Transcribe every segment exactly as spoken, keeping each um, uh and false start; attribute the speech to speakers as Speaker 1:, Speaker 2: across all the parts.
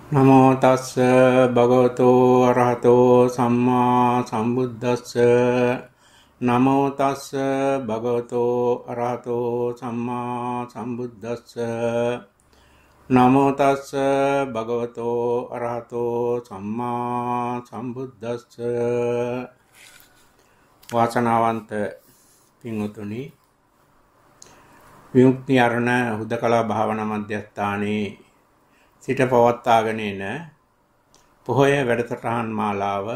Speaker 1: නමෝ තස්ස භගවතු අරහතෝ සම්මා සම්බුද්දස්ස නමෝ තස්ස භගවතු අරහතෝ සම්මා සම්බුද්දස්ස නමෝ තස්ස භගවතු අරහතෝ සම්මා සම්බුද්දස්ස වාසනාවන්ත පින්වතුනි විමුක්ති අරණ හුදකලා භාවනා මධ්‍යස්ථානයේ සිට පවත්වාගෙන එන පොහොය වැඩසටහන් මාලාව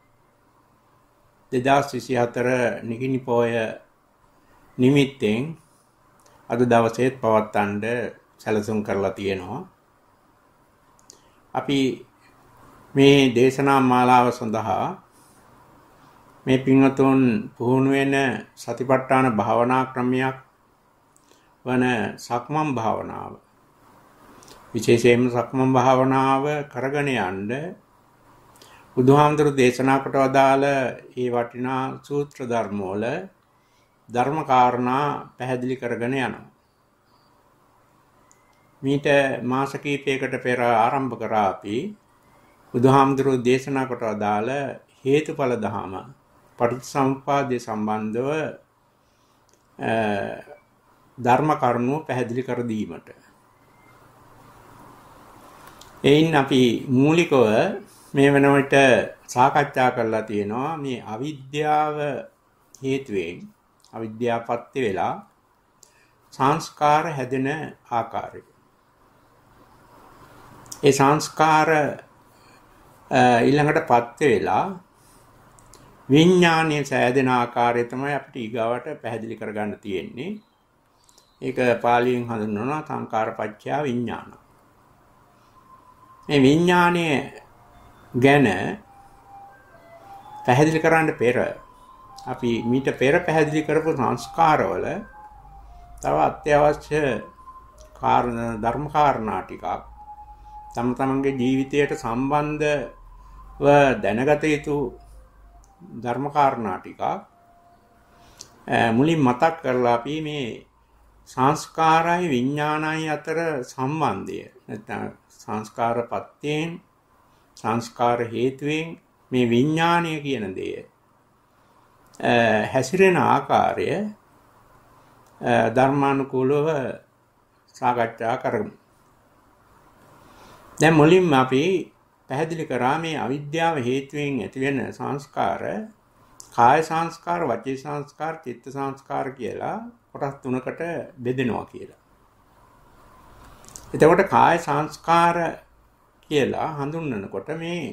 Speaker 1: දෙදාස් විසිහතර නිකිණි පොහොය නිමිත්තෙන් අද දවසේත් පවත්වන්න සැලසුම් කරලා තියෙනවා. අපි මේ දේශනා මාලාව සඳහා මේ පින්වතුන් පුහුණු වෙන සතිපට්ඨාන භාවනා ක්‍රමයක් වන සක්මන් භාවනාව විශේෂයෙන්ම සක්මන් භාවනාව කරගෙන යන්න බුදුහාමුදුරු දේශනා කොට වදාළ ඒ වටිනා සූත්‍ර ධර්ම වල ධර්ම කාරණා පැහැදිලි කරගෙන යනවා. මීට මාස කිහිපයකට පෙර ආරම්භ කරා අපි බුදුහාමුදුරු දේශනා කොට වදාළ හේතුඵල ධහම පටිච්චසමුප්පාදය සම්බන්ධව ධර්ම කරුණු පැහැදිලි කර දීමට එයින් අපි මූලිකව මේ වෙන විට සාකච්ඡා කරලා තියෙනවා මේ අවිද්‍යාව හේතුවෙන් අවිද්‍යාවපත් වෙලා සංස්කාර හැදෙන ආකාරය. ඒ සංස්කාර ඊළඟටපත් වෙලා විඥානීය සෑදෙන ආකාරය තමයි අපිට ඊගාවට පැහැදිලි කරගන්න තියෙන්නේ. ඒක පාලියෙන් හඳුන්වනවා සංකාරපච්චය විඥාන. මේ විඥානය ගැන පැහැදිලි කරන්න පෙර අපි මීට පෙර පැහැදිලි කරපු සංස්කාරවල තව අත්‍යවශ්‍ය කාරණා ධර්ම කාරණා ටිකක් තම තමන්ගේ ජීවිතයට සම්බන්ධව දැනගත යුතු ධර්ම කාරණා ටිකක් මුලින් මතක් කරලා අපි මේ සංස්කාරයි විඥානයි අතර සම්බන්ධය නැත්නම් සංස්කාරපත්‍යයෙන් සංස්කාර හේතුවෙන් මේ විඥානය කියන දේ හැසිරෙන ආකාරය ධර්මානුකූලව සාකච්ඡා කරමු. දැන් මුලින්ම අපි පැහැදිලි කරා මේ අවිද්‍යාව හේතුවෙන් ඇතිවෙන සංස්කාර කාය සංස්කාර, වචී සංස්කාර, චිත්ත සංස්කාර කියලා කොටස් තුනකට බෙදෙනවා කියලා. එතකොට කාය සංස්කාර කියලා හඳුන්වනකොට මේ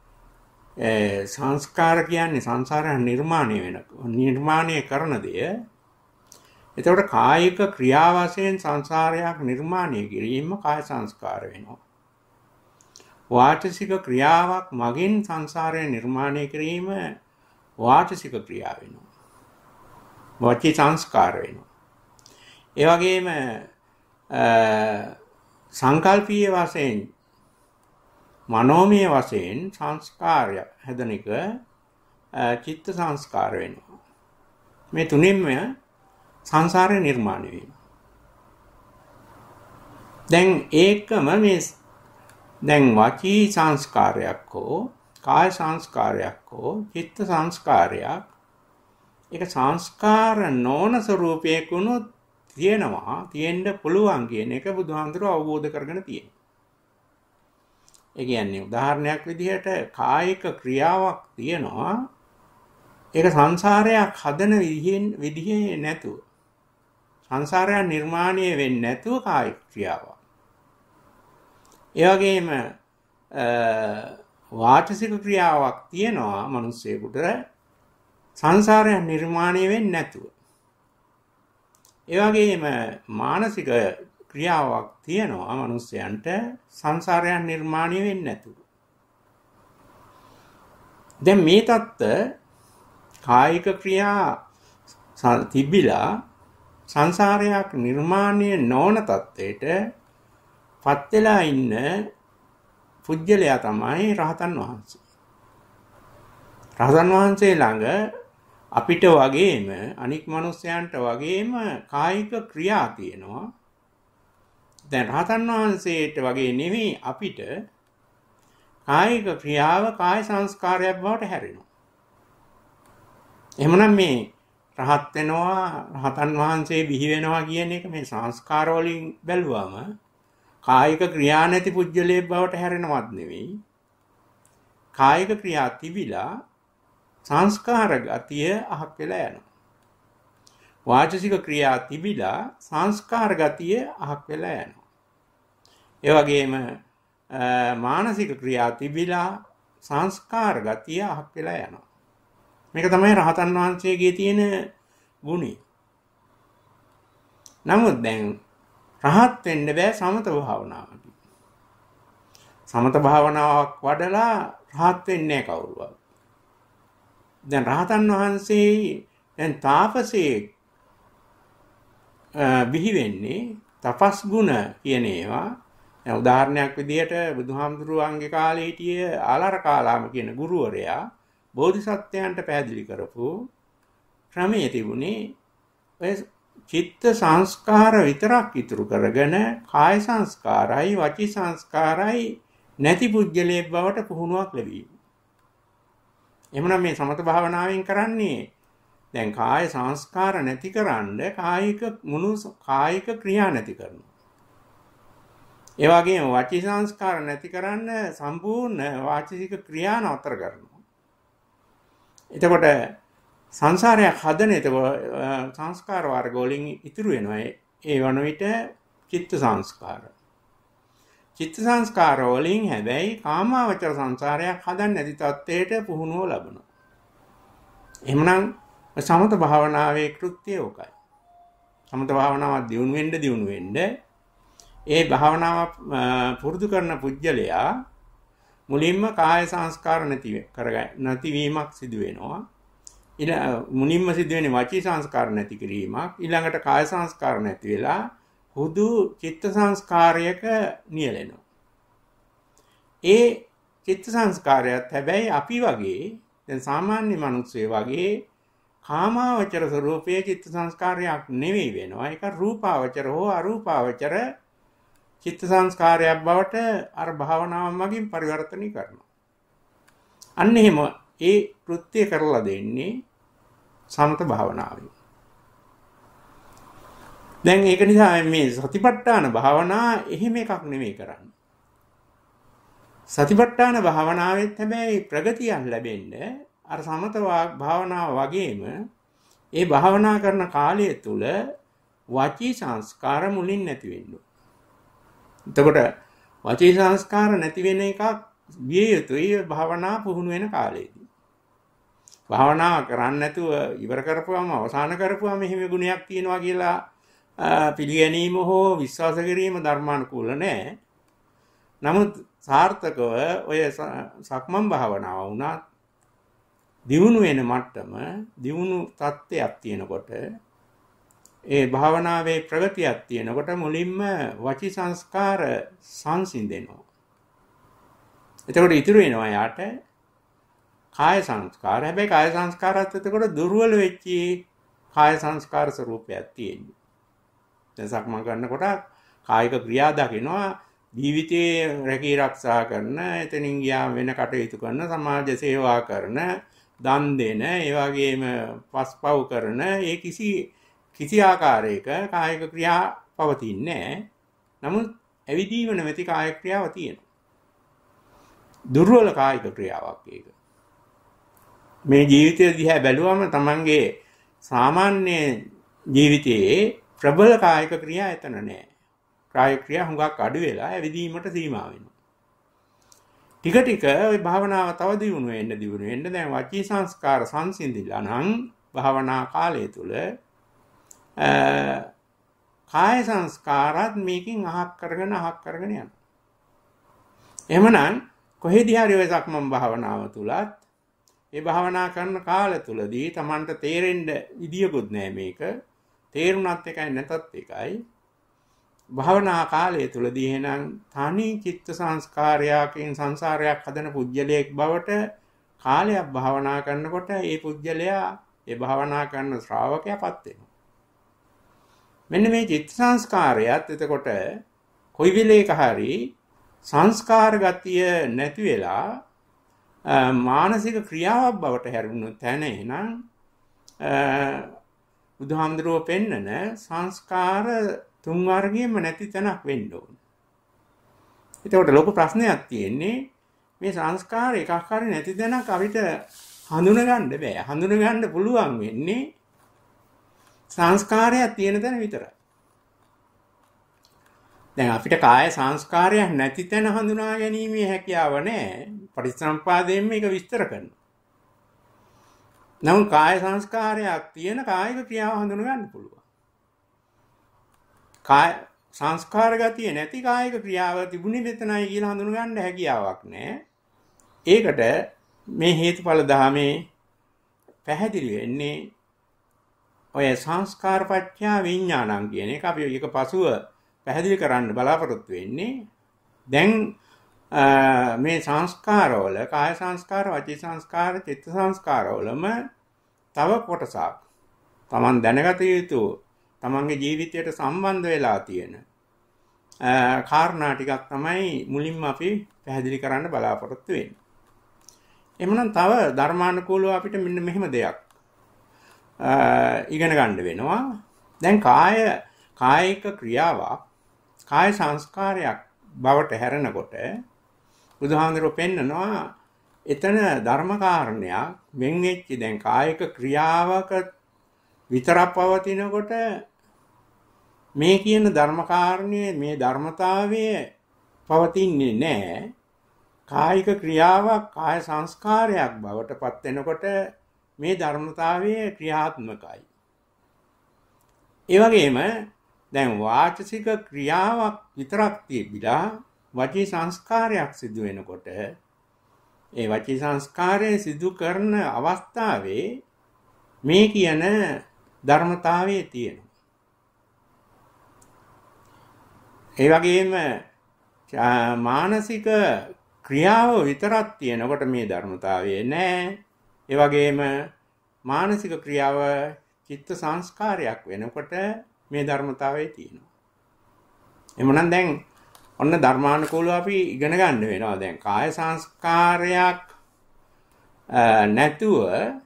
Speaker 1: සංස්කාර කියන්නේ සංසාරය නිර්මාණය වෙන නිර්මාණය කරන දෙය. එතකොට කායික ක්‍රියා වශයෙන් සංසාරයක් නිර්මාණය කිරීම කාය සංස්කාර වෙනවා. වාචසික ක්‍රියාවක් මගින් සංසාරය නිර්මාණය කිරීම වාචසික ක්‍රියාව වෙනවා. වචී සංස්කාර වෙනවා. ඒ වගේම සංකල්පීය වශයෙන් මනෝමය වශයෙන් සංස්කාරය හැදෙන එක චිත්ත සංස්කාර වෙනවා. මේ තුනින්ම සංසාරය නිර්මාණය වෙනවා. දැන් ඒකම මේ දැන් වචී සංස්කාරයක් හෝ කාය සංස්කාරයක් හෝ චිත්ත සංස්කාරයක් ඒක සංස්කාර නොවන ස්වરૂපයකුණු තියෙනවා තියෙන්න පුළුවන් කියන එක බුදුහාමුදුරුවෝ අවබෝධ කරගෙන තියෙනවා. ඒ කියන්නේ උදාහරණයක් විදිහට කායික ක්‍රියාවක් තියෙනවා ඒක සංසාරයක් හදන විදිහෙන් විදිහේ නැතුව සංසාරය නිර්මාණය වෙන්නේ නැතුව කායික ක්‍රියාවක්. ඒ වගේම වාචසික ක්‍රියාවක් තියෙනවා මිනිස්සෙකුට සංසාරය නිර්මාණය වෙන්නේ නැතුව. ඒ වගේම මානසික ක්‍රියාවක් තියෙනවා මිනිස්යන්ට සංසාරයක් නිර්මාණය වෙන්නේ නැතුව. දැන් මේ தත්ත කායික ක්‍රියා තිබිලා සංසාරයක් නිර්මාණය නොවන தත්ත්වයට පත් වෙලා ඉන්න පුජ්‍යලයා තමයි රහතන් වහන්සේ. රහතන් වහන්සේ ළඟ අපිට වගේම අනික් මිනිස්යන්ට වගේම කායික ක්‍රියා තියෙනවා. දැන් රහතන් වහන්සේට වගේ නෙමෙයි අපිට කායික ක්‍රියාව කාය සංස්කාරයක් බවට හැරෙනවා. එහෙමනම් මේ රහත් වෙනවා රහතන් වහන්සේ බිහි වෙනවා කියන එක මේ සංස්කාර වලින් බැලුවම කායික ක්‍රියා නැති පුජ්‍යලයේ බවට හැරෙනවත් නෙවෙයි. කායික ක්‍රියා තිබිලා සංස්කාර ගතිය අහක් වෙලා යනවා. වාචසික ක්‍රියා තිබිලා සංස්කාර ගතිය අහක් වෙලා යනවා. ඒ වගේම මානසික ක්‍රියා තිබිලා සංස්කාර ගතිය අහක් වෙලා යනවා. මේක තමයි රහතන් වහන්සේගේ තියෙන ගුණය. නමුත් දැන් රහත් වෙන්න බෑ සමත භාවනාවකින්. සමත භාවනාවක් වඩලා රහත් වෙන්නේ නැහැ කවුරුවත්. දැන් රහතන් වහන්සේ දැන් තාපසේ බිහි වෙන්නේ තපස් ගුණ කියන ඒවා. දැන් උදාහරණයක් විදිහට බුදුහාමුදුරුවන්ගේ කාලේ හිටිය ආලාර කාලාම කියන ගුරුවරයා බෝධිසත්වයන්ට පැහැදිලි කරපු ක්‍රමයේ තිබුණේ ඔය චිත්ත සංස්කාර විතරක් ඉතුරු කරගෙන කාය සංස්කාරයි වචී සංස්කාරයි නැති පුජ්‍යලයේ බවට පුහුණුවක් ලැබීම. එhmenan මේ සමත භාවනාවෙන් කරන්නේ දැන් කාය සංස්කාර නැති කරන්න කායික මුළු කායික ක්‍රියා නැති කරනවා. ඒ වගේම වචී සංස්කාර නැති කරන්න සම්පූර්ණ වාචික ක්‍රියා නතර කරනවා. එතකොට සංසාරයක් හදන එතකොට සංස්කාර වර්ග වලින් ඉතුරු වෙනවා. ඒ වන විට චිත්ත සංස්කාර. චිත්ත සංස්කාර වලින් හැබැයි කාමාවචර සංසාරයක් හදන්න නැති තත්ත්වයට පුහුණුව ලබනවා. එහෙමනම් සමත භාවනාවේ කෘත්‍යය ඔකයි. සමත භාවනාව දියුණු වෙන්න දියුණු වෙන්න ඒ භාවනාව පුරුදු කරන පුජ්‍යලයා මුලින්ම කාය සංස්කාර නැති කරගන්න නැතිවීමක් සිදු වෙනවා. ඊළ මුලින්ම සිදු වෙන්නේ වචී සංස්කාර නැති කිරීමක්. ඊළඟට කාය සංස්කාර නැති වෙලා හුදු චිත්ත සංස්කාරයක නියැලෙනවා. ඒ චිත්ත සංස්කාරයත් හැබැයි අපි වගේ දැන් සාමාන්‍ය මිනිස්සු වගේ කාමාවචර ස්වરૂපයේ චිත්ත සංස්කාරයක් නෙවෙයි වෙනවා. ඒක රූපාවචර හෝ අරූපාවචර චිත්ත සංස්කාරයක් බවට අර භාවනාව මගින් පරිවර්තනය කරනවා. අන්න එහෙම ඒ කෘත්‍ය කරලා දෙන්නේ සමත භාවනාවෙන්. දැන් ඒක නිසා මේ සතිපට්ඨාන භාවනා එහෙම එකක් නෙමෙයි කරන්නේ. සතිපට්ඨාන භාවනාවෙත් හැබැයි ප්‍රගතියක් ලැබෙන්න අර සමත භාවනාව වගේම ඒ භාවනා කරන කාලය තුල වචී සංස්කාර මුලින් නැති වෙන්න. එතකොට වචී සංස්කාර නැති වෙන එකක් විය යුතුයි භාවනා පුහුණු වෙන කාලේදී. භාවනා කරන්නේ නැතුව ඉවර කරපුවම අවසන් කරපුවම මෙහෙම ගුණයක් තියෙනවා කියලා පිළිගැනීම හෝ විශ්වාස කිරීම ධර්මානුකූල නැහැ. නමුත් සාර්ථකව ඔය සක්මන් භාවනාව වුණත් දියුණු වෙන මට්ටම දියුණු තත්ත්වයක් තියෙනකොට ඒ භාවනාවේ ප්‍රගතියක් තියෙනකොට මුලින්ම වචී සංස්කාර සංසිඳෙනවා. එතකොට ඉතුරු වෙනවා යාට කාය සංස්කාර. හැබැයි කාය සංස්කාරات එතකොට දුර්වල වෙච්චි කාය සංස්කාර ස්වરૂපයක් තියෙනවා. දැන් සක්මන් කරනකොට කායික ක්‍රියා දකිනවා ජීවිතේ රැකී ආරක්ෂා කරන, එතනින් ගියා වෙන කටයුතු කරන, සමාජ සේවා කරන, දන් දෙන, ඒ වගේම පස්පව් කරන ඒ කිසි කිසි ආකාරයක කායික ක්‍රියා පවතින්නේ නැහැ. නමුත් ඇවිදීම නැති කායික ක්‍රියාව තියෙනවා. දුර්වල කායික ක්‍රියාවක් ඒක. මේ ජීවිතය දිහා බැලුවම තමන්ගේ සාමාන්‍ය ජීවිතයේ ප්‍රබල කායික ක්‍රියා එතන නැහැ. කායික ක්‍රියා හුඟක් අඩු වෙලා ඇවිදීමට සීමා වෙනවා. ටික ටික ওই භාවනාව තව දියුණු වෙන්න දියුණු වෙන්න දැන් වචී සංස්කාර සංසිඳිලා නම් භාවනා කාලය තුල කාය සංස්කාරات මේකෙන් අහක් කරගෙන අහක් කරගෙන යනවා. එහෙමනම් කොහෙදී හරි ඔය සක්මන් භාවනාව තුලත් ඒ භාවනා කරන කාලය තුලදී Tamanට තේරෙන්න විදියකුත් නැහැ මේක. තේරුණත් එකයි නැතත් එකයි. භාවනා කාලය තුලදී එහෙනම් තනි චිත්ත සංස්කාරයකින් සංසාරයක් හදන පුජ්‍යලයක් බවට කාලයක් භාවනා කරනකොට ඒ පුජ්‍යලයා ඒ භාවනා කරන ශ්‍රාවකයාපත් වෙනවා. මෙන්න මේ චිත්ත සංස්කාරයත් එතකොට කොයි වෙලේක හරි සංස්කාර ගතිය නැති වෙලා මානසික ක්‍රියාවක් බවට හැරුණු තැන එහෙනම් බුදුහාමුදුරුවෝ පෙන්නන සංස්කාර තුන් වර්ගයෙන්ම නැති තැනක් වෙන්න ඕන. එතකොට ලොකු ප්‍රශ්නයක් තියෙන්නේ මේ සංස්කාර එකක් හරි නැති තැනක් අපිට හඳුන ගන්න බෑ. හඳුන ගන්න පුළුවන් වෙන්නේ සංස්කාරයක් තියෙන තැන විතරයි. දැන් අපිට කාය සංස්කාරයක් නැති තැන හඳුනා ගැනීමේ හැකියාව නැහැ. පටිච්චසමුප්පාදයෙන් මේක විස්තර කරනවා. නමුත් කාය සංස්කාරයක් තියෙන කායික ක්‍රියාව හඳුන ගන්න පුළුවන්. කාය සංස්කාර ගතිය නැති කායික ක්‍රියාව තිබුණේ මෙතනයි කියලා හඳුන ගන්න හැකියාවක් නැහැ. ඒකට මේ හේතුඵල ධාමේ පැහැදිලි වෙන්නේ ඔය සංස්කාරපච්චය විඥානං කියන එක අපි එක පසුව පැහැදිලි කරන්න බලාපොරොත්තු වෙන්නේ. දැන් මේ සංස්කාරවල කාය සංස්කාර, වචී සංස්කාර, චිත්ත සංස්කාරවලම තව කොටසක් Taman දැනගත යුතු තමන්ගේ ජීවිතයට සම්බන්ධ වෙලා තියෙන කාරණා ටිකක් තමයි මුලින්ම අපි පැහැදිලි කරන්න බලාපොරොත්තු වෙන්නේ. එhmenan තව ධර්මානුකූලව අපිට මෙන්න මෙහෙම දෙයක් ඉගෙන ගන්න වෙනවා. දැන් කාය කායික ක්‍රියාවක් කාය සංස්කාරයක් බවට හැරෙනකොට බුදුහාමුදුරුවෝ පෙන්නනවා එතන ධර්ම කාරණයක් වෙන් වෙච්ච දැන් කායික ක්‍රියාවක විතරක් පවතිනකොට මේ කියන ධර්ම කාරණයේ මේ ධර්මතාවයේ පවතින්නේ නැහැ. කායික ක්‍රියාවක් කාය සංස්කාරයක් බවට පත් වෙනකොට මේ ධර්මතාවයේ ක්‍රියාත්මකයි. ඒ වගේම දැන් වාචසික ක්‍රියාවක් විතරක් තිබිලා වචී සංස්කාරයක් සිදු වෙනකොට ඒ වචී සංස්කාරය සිදු කරන අවස්ථාවේ මේ කියන ධර්මතාවයේ තියෙනවා. ඒ වගේම මානසික ක්‍රියාව විතරක් තියෙනකොට මේ ධර්මතාවයේ නැහැ. ඒ වගේම මානසික ක්‍රියාව චිත්ත සංස්කාරයක් වෙනකොට මේ ධර්මතාවයේ තියෙනවා. එමුනම් දැන් ඔන්න ධර්මානුකූලව අපි ඉගෙන ගන්න වෙනවා. දැන් කාය සංස්කාරයක් නැතුව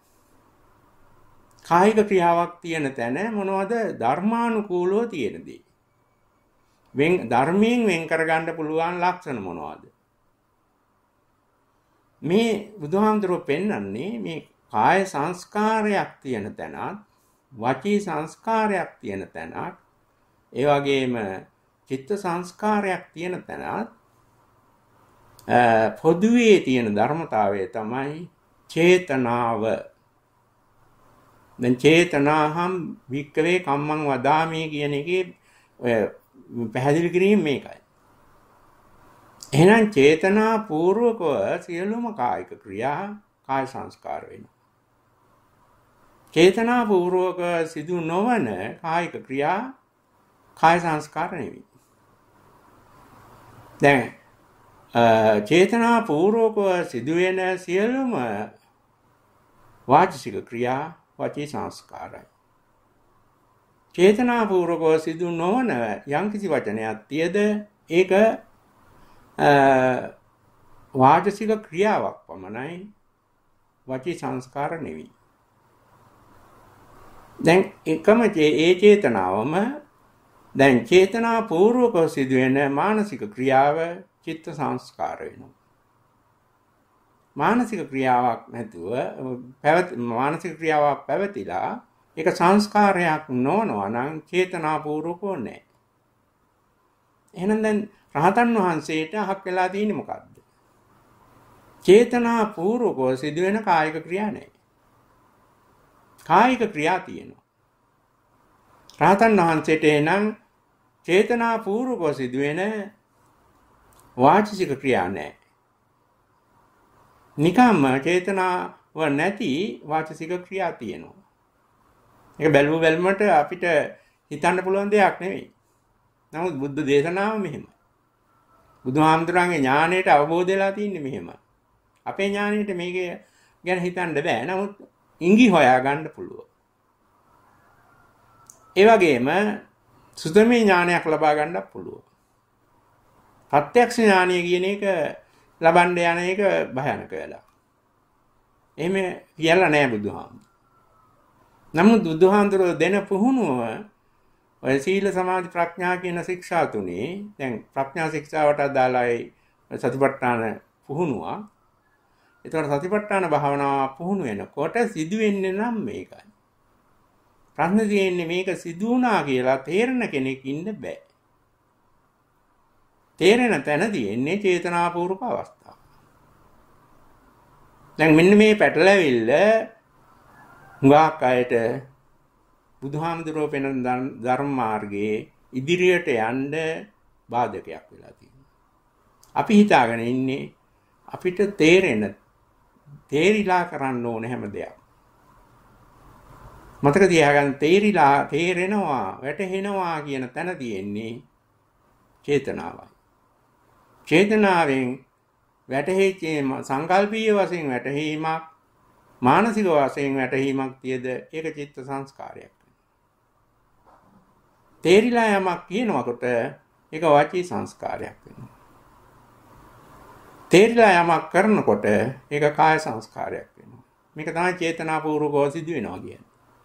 Speaker 1: කායික ක්‍රියාවක් තියෙන තැන මොනවද ධර්මානුකූලව තියෙන දේ? වෙන් ධර්මයෙන් වෙන් කරගන්න පුළුවන් ලක්ෂණ මොනවද? මේ බුදුහාමුදුරුවෝ පෙන්වන්නේ මේ කාය සංස්කාරයක් තියෙන තැනත් වචී සංස්කාරයක් තියෙන තැනත් ඒ වගේම චිත්ත සංස්කාරයක් තියෙන තැනත් පොදුවේ තියෙන ධර්මතාවය තමයි චේතනාව. දැන් චේතනාහම් වික්කවේ කම්මං වදාමි කියන එකේ ඔය පැහැදිලි කිරීම මේකයි. එහෙනම් චේතනා පූර්වකව සියලුම කායික ක්‍රියා කාය සංස්කාර වෙනවා. චේතනා පූර්වක සිදු නොවන කායික ක්‍රියා කාය සංස්කාර නෙවෙයි. දැන් චේතනා පූර්වක සිදුවෙන සියලුම වාචික ක්‍රියා වචී සංස්කාරයි. චේතනා පූර්වක සිදු නොවන යම්කිසි වචනයක් තියද ඒක වාචික ක්‍රියාවක් පමණයි වචී සංස්කාර නෙවෙයි. දැන් එකම ඒ චේතනාවම දැන් චේතනා පූර්වක සිදුවෙන මානසික ක්‍රියාව චිත්ත සංස්කාර වෙනවා. මානසික ක්‍රියාවක් නැතුව පැවත මානසික ක්‍රියාවක් පැවතිලා ඒක සංස්කාරයක් නොවනවා නම් චේතනා පූර්වකව නැහැ. එහෙනම් දැන් රහතන් වහන්සේට අහක් වෙලා තියෙන්නේ මොකද්ද? චේතනා පූර්වකව සිදුවෙන කායික ක්‍රියා නැහැ. කායික ක්‍රියා තියෙනවා. රහතන් වහන්සේට එනම් චේතනා පූර්වකව සිදුවෙන වාචික ක්‍රියා නැහැ. නිකම්ම චේතනාව නැති වාචික ක්‍රියා තියෙනවා. ඒක බැලුව බැලමට අපිට හිතන්න පුළුවන් දෙයක් නෙවෙයි. නමුත් බුද්ධ දේශනාව මෙහෙම. බුදුහාමුදුරන්ගේ ඥාණයට අවබෝධ වෙලා තින්නේ මෙහෙම. අපේ ඥාණයට මේක ගැන හිතන්න බෑ. නමුත් ඉඟි හොයා ගන්න පුළුවන්. ඒ වගේම සුතමේ ඥානයක් ලබා ගන්නත් පුළුවන්. ප්‍රත්‍යක්ෂ ඥානය කියන එක ලබන්න යන එක භයානක වෙලා. එහෙම කියලා නෑ බුදුහාමුදුරුවෝ. නමුත් බුදුහාමුදුරුවෝ දෙන පුහුණුව ඔය සීල සමාධි ප්‍රඥා කියන ශික්ෂා තුනේ දැන් ප්‍රඥා ශික්ෂාවට අදාළයි සතිපට්ඨාන පුහුණුව. ඒතකොට සතිපට්ඨාන භාවනාව පුහුණු වෙනකොට සිදු වෙන්නේ නම් මේකයි. ප්‍රශ්න තියෙන්නේ මේක සිදු වුණා කියලා තේරෙන කෙනෙක් ඉන්න බෑ. තේරෙන තැන තියෙන්නේ චේතනාපූර්වක අවස්ථාව. දැන් මෙන්න මේ පැටලවිල්ල හුඟක් අයට බුදුහාමුදුරුවෝ පෙන ධර්ම මාර්ගයේ ඉදිරියට යන්න බාධකයක් වෙලා තියෙනවා. අපි හිතාගෙන ඉන්නේ අපිට තේරෙන තේරිලා කරන්න ඕන හැම දෙයක්. මතක තියාගන්න තේරිලා තේරෙනවා වැටහෙනවා කියන තැන තියෙන්නේ චේතනාවයි. චේතනාවෙන් වැටහෙච්ච සංකල්පීය වශයෙන් වැටහීමක් මානසික වශයෙන් වැටහීමක් තියද ඒක චිත්ත සංස්කාරයක්. තේරිලා යමක් කියනකොට ඒක වාචී සංස්කාරයක් වෙනවා. තේරිලා යමක් කරනකොට ඒක කාය සංස්කාරයක් වෙනවා. මේක තමයි චේතනාපූර්වකව සිදු වෙනවා කියන්නේ.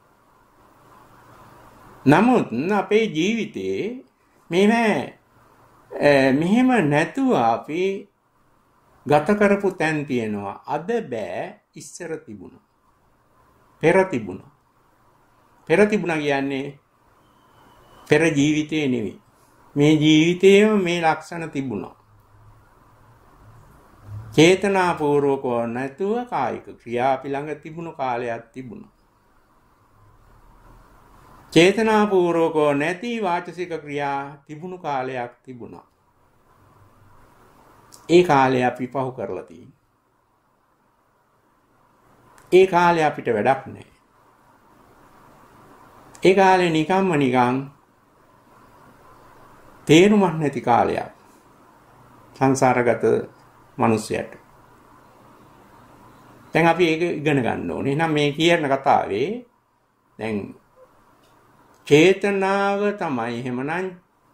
Speaker 1: නමුත් අපේ ජීවිතේ මෙහෙම මෙහෙම නැතුව අපි ගත කරපු තැන් තියෙනවා. අද බෑ ඉස්සර තිබුණා. පෙර තිබුණා. පෙර තිබුණා කියන්නේ පෙර ජීවිතේ නෙවෙයි. මේ ජීවිතේම මේ ලක්ෂණ තිබුණා. චේතනාපූර්වකව නැතුව කායික ක්‍රියා අපි ළඟ තිබුණු කාලයක් තිබුණා. චේතනාපූර්වකව නැති වාචසික ක්‍රියා තිබුණු කාලයක් තිබුණා. ඒ කාලේ අපි පහු කරලා තියෙනවා. ඒ කාලේ අපිට වැඩක් නැහැ. ඒ කාලේ නිකම්ම නිකන් තේරුමක් නැති කාලයක් සංසාරගත මිනිස්සුන්ට. දැන් අපි ඒක ඉගෙන ගන්න ඕනේ. එහෙනම් මේ කියන කතාවේ දැන් චේතනාව තමයි එහෙමනම්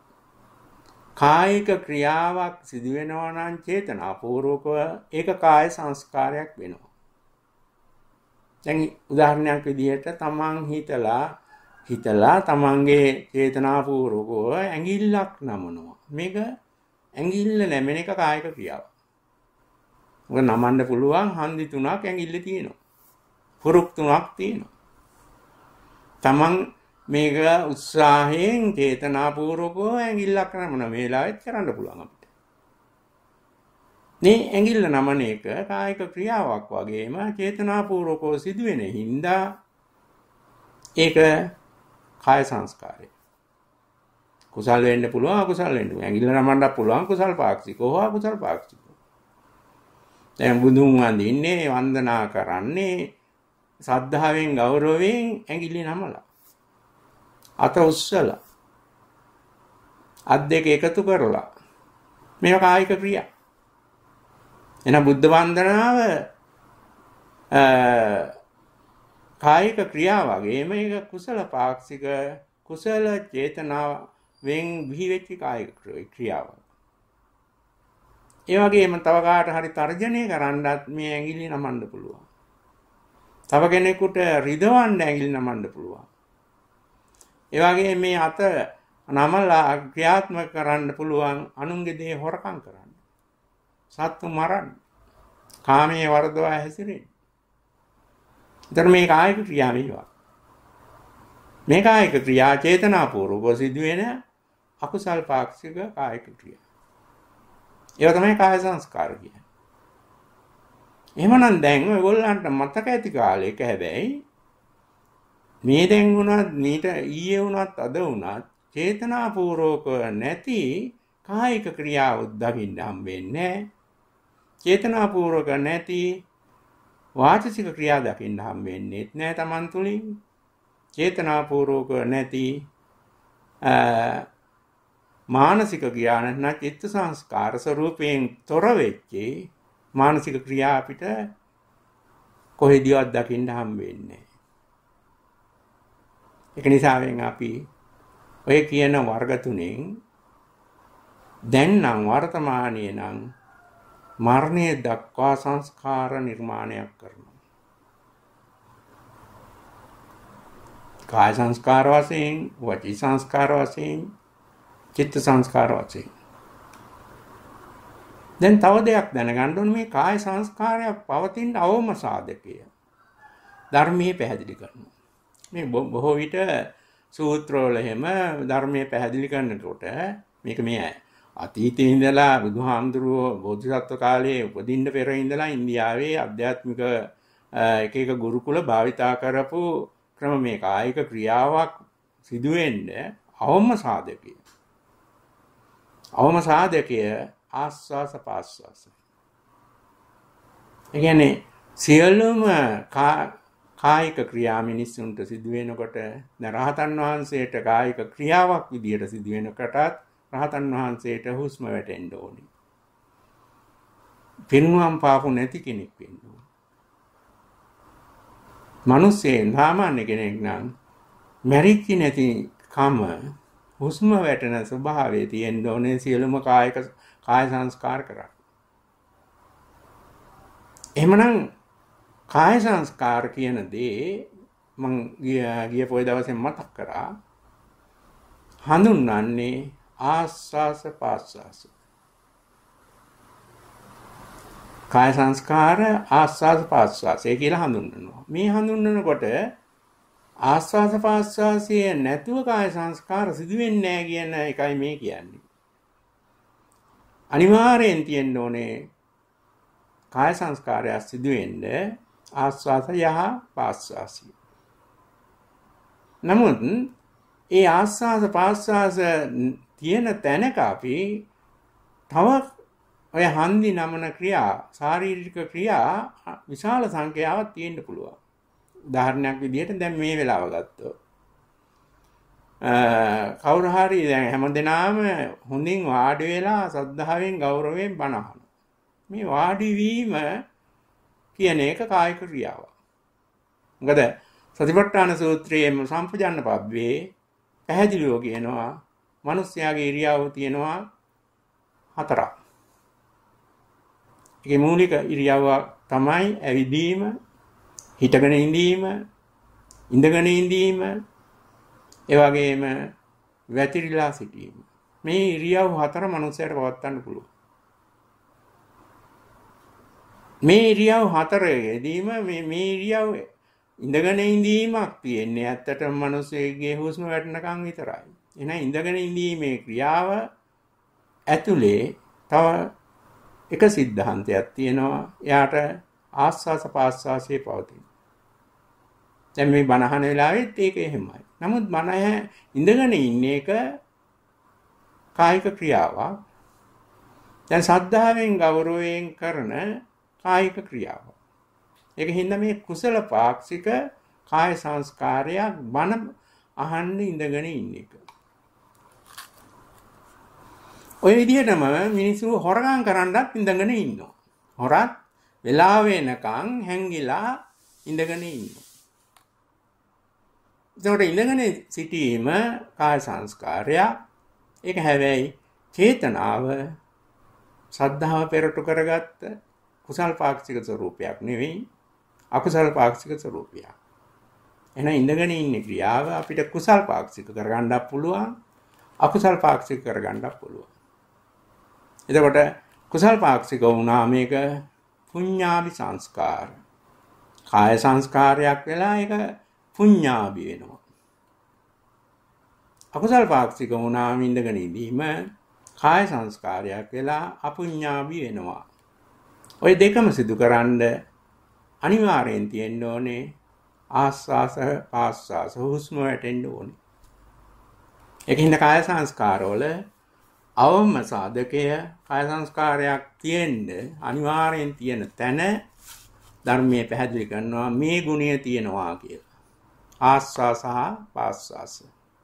Speaker 1: කායික ක්‍රියාවක් සිදු වෙනවා නම් චේතනාපූර්වකව ඒක කාය සංස්කාරයක් වෙනවා. දැන් උදාහරණයක් විදිහට තමන් හිතලා හිතලා තමන්ගේ චේතනාපූර්වකව ඇඟිල්ලක් නමනවා. මේක ඇඟිල්ල නැමෙන එක කායික ක්‍රියාවක්. මොකද නමන්න පුළුවන් හන්දි තුනක් ඇඟිල්ල තියෙනවා. පුරුක් තුනක් තියෙනවා. තමන් මේක උත්සාහයෙන් චේතනාපූර්වකව ඇඟිල්ලක් නමන වෙලාවෙත් කරන්න පුළුවන් අපිට. මේ ඇඟිල්ල නමන එක කායික ක්‍රියාවක් වගේම චේතනාපූර්වකව සිදුවෙන හින්දා ඒක කාය සංස්කාරය. කුසල් වෙන්න පුළුවන් අකුසල් වෙන්න පුළුවන්. ඇඟිල්ල නමන්න පුළුවන් කුසල් පාක්ෂිකව හෝ අකුසල් පාක්ෂිකව. දැන් බුදුන් වඳින්නේ වන්දනා කරන්නේ සද්ධාවෙන් ගෞරවයෙන් ඇඟිලි නමලා. අත උස්සලා අත් දෙක එකතු කරලා මේක කායික ක්‍රියා. එන බුද්ධ වන්දනාව කායික ක්‍රියා වගේ මේක කුසල පාක්ෂික කුසල චේතනාවෙන් බිහි වෙච්ච කායික ක්‍රියාවක්. ඒ වගේම තව කාට හරි තර්ජනය කරන්නත් මේ ඇඟිලි නමන්න පුළුවන්. තව කෙනෙකුට රිදවන්න ඇඟිලි නමන්න පුළුවන්. ඒ වගේ මේ අත නමලා ක්‍රියාත්මක කරන්න පුළුවන් අනුන්ගේ දේ හොරකම් කරන්න. සත්තු මරන්න. කාමයේ වර්ධවා හැසිරෙන්න. ඒතර මේ කායික ක්‍රියා මේවා. මේ කායික ක්‍රියා චේතනාපූර්වක සිදුවෙන අකුසල් පාක්ෂික කායික ක්‍රියා. ඒවා තමයි කාය සංස්කාර කියන්නේ. එහෙමනම් දැන් ඔයගොල්ලන්ට මතක ඇති කාලයක හැබැයි මේ දැන් වුණත් මීට ඊයේ වුණත් අද වුණත් චේතනාපූර්වක නැති කායික ක්‍රියාව දකින්න හම්බෙන්නේ නැහැ. චේතනාපූර්වක නැති වාචසික ක්‍රියා දකින්න හම්බෙන්නේ නැහැ Taman තුලින්. චේතනාපූර්වක නැති මානසික ක්‍රියා නැත්නම් චිත්ත සංස්කාර ස්වરૂපයෙන් තොර වෙච්ච මානසික ක්‍රියා අපිට කොහෙදීවත් දකින්න හම්බෙන්නේ නැහැ. ඒක නිසාවෙන් අපි ඔය කියන වර්ග තුනෙන් දැන් නම් වර්තමානයේ නම් මරණය දක්වා සංස්කාර නිර්මාණයක් කරනවා. කාය සංස්කාර වශයෙන්, වචී සංස්කාර වශයෙන්, චිත්ත සංස්කාර වශයෙන්. දැන් තව දෙයක් දැනගන්න ඕනේ මේ කාය සංස්කාරයක් පවතින අවම සාධකය. ධර්මයේ පැහැදිලි කරනවා. මේ බොහෝ විට සූත්‍රවල හැම ධර්මයේ පැහැදිලි කරනකොට මේක මේ අතීතයේ ඉඳලා බුදුහාමුදුරුවෝ බෝධිසත්ව කාලයේ උපදින්න පෙර ඉඳලා ඉන්දියාවේ ආධ්‍යාත්මික එක එක ගුරුකුල භාවිතා කරපු ක්‍රම මේ කායික ක්‍රියාවක් සිදු වෙන්න අවම සාධකය. අවම සාධකය ආස්වාස පාස්වාස. ඒ කියන්නේ සියලුම කායික ක්‍රියා මිනිස්සුන්ට සිදු වෙනකොට දැන් රහතන් වහන්සේට කායික ක්‍රියාවක් විදියට සිදු වෙනකොටත් රහතන් වහන්සේට හුස්ම වැටෙන්න ඕනේ. පින්වම් පාපු නැති කෙනෙක් වෙන්න ඕනේ. මිනිස්සෙන් සාමාන්‍ය කෙනෙක් නම් මැරිච්ච නැති කම හුස්ම වැටෙන ස්වභාවයේ තියෙන්න ඕනේ සියලුම කායික කාය සංස්කාර කරා. එහෙමනම් කාය සංස්කාර කියන දේ මම ගිය පොය දවසේ මතක් කරා හඳුන්වන්නේ ආස්වාස පාස්වාස. කාය සංස්කාර ආස්වාස පාස්වාස ඒ කියලා හඳුන්වනවා. මේ හඳුන්වනකොට ආස්වාස පාස්වාසයේ නැතුව කාය සංස්කාර සිදු වෙන්නේ නැහැ කියන එකයි මේ කියන්නේ. අනිවාර්යෙන් තියෙන්න ඕනේ කාය සංස්කාරය සිදු වෙන්නේ ආස්වාස යහ පාස්වාසය. නමුත් ඒ ආස්වාස පාස්වාස තියෙන තැනක අපි තව ඔය හන්දි නමන ක්‍රියා ශාරීරික ක්‍රියා විශාල සංඛ්‍යාවක් තියෙන්න පුළුවන්. උදාහරණයක් විදිහට දැන් මේ වෙලාව ගත්තොත් කවුරු හරි දැන් හැමදෙනාම හොඳින් වාඩි වෙලා සද්ධාවෙන් ගෞරවයෙන් බණ අහනවා. මේ වාඩි වීම කියන එක කායික ක්‍රියාවක්. මොකද සතිපට්ඨාන සූත්‍රයේ සම්පජාන්න පබ්බේ පැහැදිලිව කියනවා මිනිස්යාගේ ඉරියව් තියෙනවා හතරක්. ඒකේ මූලික ඉරියව්ව තමයි ඇවිදීම, හිටගෙන ඉඳීම, ඉඳගෙන ඉඳීම, ඒ වගේම වැතිරිලා සිටීම. මේ ඉරියව් හතර මිනිස්යාට පවත්වන්න පුළුවන්. මේ ඉරියව් හතරේදීම මේ මේ ඉරියව් ඉඳගෙන ඉඳීමක් තියෙන්නේ ඇත්තටම මිනිස්සෙගේ හුස්ම වැටෙනකන් විතරයි. එහෙනම් ඉඳගෙන ඉඳීමේ ක්‍රියාව ඇතුලේ තව එක සිද්ධාන්තයක් තියෙනවා. එයාට ආස්වාස පාස්වාසයේ පවතින. දැන් මේ බණ අහන වෙලාවෙත් ඒක එහෙමයි. නමුත් බණ ඉඳගෙන ඉන්න එක කායික ක්‍රියාවක්. දැන් සද්ධාවෙන් ගෞරවයෙන් කරන කායික ක්‍රියාව. ඒක හින්දා මේ කුසල පාක්ෂික කාය සංස්කාරයක් බණ අහන්න ඉඳගෙන ඉන්න එක. ඔය විදිහටම මිනිස්සු හොරගම් කරන්නත් ඉඳගෙන ඉන්නවා. හොරත් වෙලාව වෙනකන් හැංගිලා ඉඳගෙන ඉන්නවා. ඒකට ඉඳගෙන සිටීම කාය සංස්කාරයක්. ඒක හැබැයි චේතනාව සද්ධාව පෙරටු කරගත්ත කුසල් පාක්ෂික ස්වરૂපයක් නෙවෙයි අකුසල් පාක්ෂික ස්වરૂපයක්. එහෙනම් ඉඳගෙන ඉන්න ක්‍රියාව අපිට කුසල් පාක්ෂික කරගන්නත් පුළුවන් අකුසල් පාක්ෂික කරගන්නත් පුළුවන්. එතකොට කුසල් පාක්ෂික වුණා මේක පුඤ්ඤාභි සංස්කාර. කාය සංස්කාරයක් වෙලා ඒක පුඤ්ඤාභි වෙනවා. අකුසල් පාක්ෂික වුණා ඉඳගෙන ඉඳීම කාය සංස්කාරයක් වෙලා අපුඤ්ඤාභි වෙනවා. ඔය දෙකම සිදු කරන්න අනිවාර්යෙන් තියෙන්න ඕනේ ආස්වාස පාස්වාස හුස්ම වැටෙන්න ඕනේ. ඒකින්ද කාය සංස්කාරවල අවම සාධකය කාය සංස්කාරයක් තියෙන්න අනිවාර්යෙන් තියෙන තැන ධර්මයේ පැහැදිලි කරනවා මේ ගුණය තියෙනවා කියලා. ආස්වාස පාස්වාස.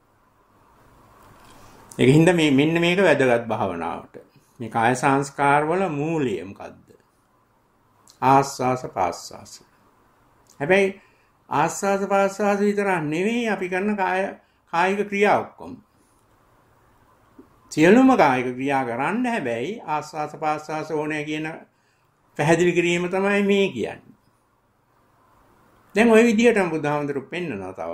Speaker 1: ඒකින්ද මේ මෙන්න මේක වැදගත් භාවනාවට. මේ කාය සංස්කාරවල මූලය මොකද්ද? ආස්වාස පාස්වාස. හැබැයි ආස්වාස පාස්වාස විතර නෙවෙයි අපි කරන කාය කායික ක්‍රියා ඔක්කොම. සියලුම කායික ක්‍රියා කරන්න හැබැයි ආස්වාස පාස්වාස ඕනේ කියන පැහැදිලි කිරීම තමයි මේ කියන්නේ. දැන් ওই විදිහටම බුදුහාමුදුරු පෙන්නනවා තව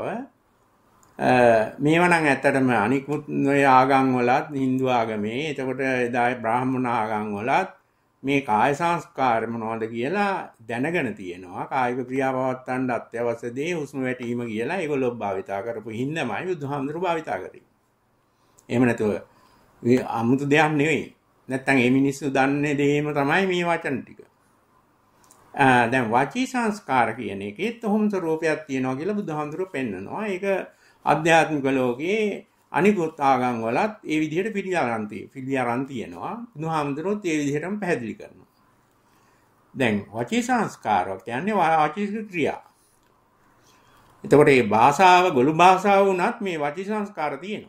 Speaker 1: මේවා නම් ඇත්තටම අනිකුත් ඔය ආගම් වලත් Hindu ආගමේ එතකොට එදා බ්‍රාහ්මණ ආගම් වලත් මේ කාය සංස්කාර මොනවද කියලා දැනගෙන තියෙනවා. කායික ක්‍රියා පවත්වන්න අත්‍යවශ්‍ය දේ හුස්ම වැටීම කියලා ඒගොල්ලෝ භාවිතා කරපු හින්දාමයි බුදුහාමුදුරු භාවිතා කරේ. එහෙම නැතුව අමුතු දෙයක් නෙවෙයි. නැත්තම් මේ මිනිස්සු දන්නේ දෙයම තමයි මේ වචන ටික. දැන් වාචී සංස්කාර කියන එකෙත් ඔහොම ස්වરૂපයක් තියෙනවා කියලා බුදුහාමුදුරු පෙන්නනවා. ඒක ආධ්‍යාත්මික ලෝකයේ අනිකුත් ආගම් වලත් ඒ විදිහට පිළිඅරන් තියෙනවා. පිළිඅරන් තියෙනවා. බුදුහාමුදුරුවෝත් ඒ විදිහටම පැහැදිලි කරනවා. දැන් වාචී සංස්කාර කියන්නේ වාචික ක්‍රියා. එතකොට මේ භාෂාව ගොළු භාෂාව වුණත් මේ වාචී සංස්කාර තියෙනවා.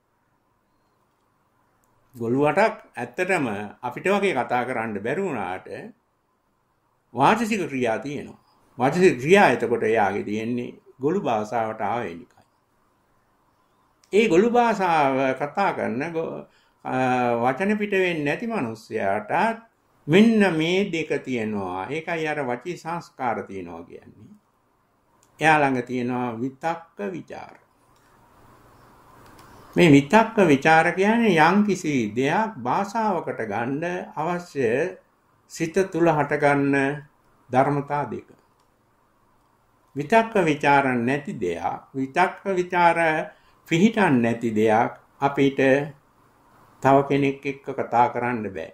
Speaker 1: ගොළුවටක් ඇත්තටම අපිට වගේ කතා කරන්න බැරි වුණාට වාචික ක්‍රියා තියෙනවා. වාචික ක්‍රියා එතකොට එයාගේ තියෙන්නේ ගොළු භාෂාවට ආවෙනිකයි. ඒ ගොළු භාෂාව කතා කරන වචන පිට වෙන්නේ නැති මිනිස්සයාට මෙන්න මේ දෙක තියෙනවා. ඒකයි අර වචී සංස්කාර තියෙනවා කියන්නේ. එයා ළඟ තියෙනවා විතක්ක ਵਿਚාර. මේ විතක්ක ਵਿਚාර කියන්නේ යම් කිසි දෙයක් භාෂාවකට ගන්න අවශ්‍ය සිත තුල හටගන්න ධර්මතා දෙක. විතක්ක ਵਿਚාර නැති දෙයක්, විතක්ක ਵਿਚාර පිහිටන් නැති දෙයක් අපිට තව කෙනෙක් එක්ක කතා කරන්න බෑ.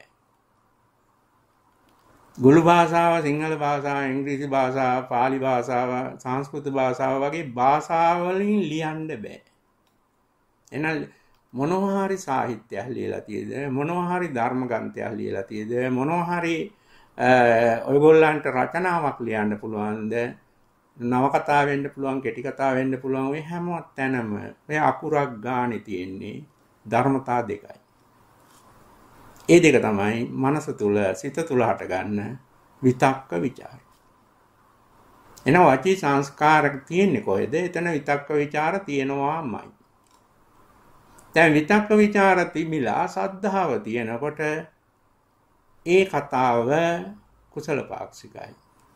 Speaker 1: ගොළු භාෂාව, සිංහල භාෂාව, ඉංග්‍රීසි භාෂාව, පාලි භාෂාව, සංස්කෘත භාෂාව වගේ භාෂාවලින් ලියන්න බෑ. එහෙනම් මොනවා හරි සාහිත්‍යයක් ලියලා තියෙද, මොනවා හරි ධර්ම ග්‍රන්ථයක් ලියලා තියෙද, මොනවා හරි ඔයගොල්ලන්ට රචනාවක් ලියන්න පුළුවන්ද, නවකතා වෙන්න පුළුවන්, කෙටි කතා වෙන්න පුළුවන්, ඔය හැම තැනම ඔය අකුරක් ගානේ තියෙන්නේ ධර්මතා දෙකයි. ඒ දෙක තමයි මනස තුල, සිත තුල හටගන්න විතක්ක ਵਿਚාර. එනවා වාචී සංස්කාර තියෙන්නේ කොහෙද? එතන විතක්ක ਵਿਚාර තියෙනවාමයි. දැන් විතක්ක ਵਿਚාර තිබිලා සද්ධාව තියෙනකොට ඒ කතාව කුසල පාක්ෂිකයි.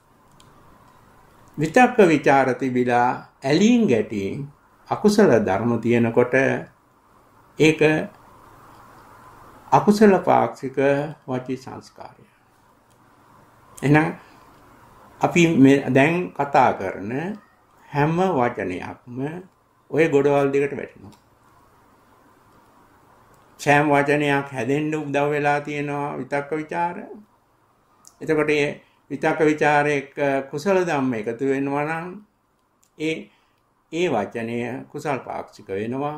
Speaker 1: විතක්ක ਵਿਚාර තිබිලා ඇලීම් ගැටීම් අකුසල ධර්ම තියෙනකොට ඒක අකුසල පාක්ෂික වාචී සංස්කාරය. එහෙනම් අපි දැන් කතා කරන හැම වචනයක්ම ওই ගොඩවල් දෙකට වැටෙනවා. සෑම වචනයක් හැදෙන්න උදව් වෙලා තියෙනවා විතක්ක ਵਿਚාර. එතකොට මේ විතක්ක ਵਿਚාර එක්ක කුසල ධම්ම එකතු වෙනවා නම් ඒ ඒ වචනය කුසල් පාක්ෂික වෙනවා.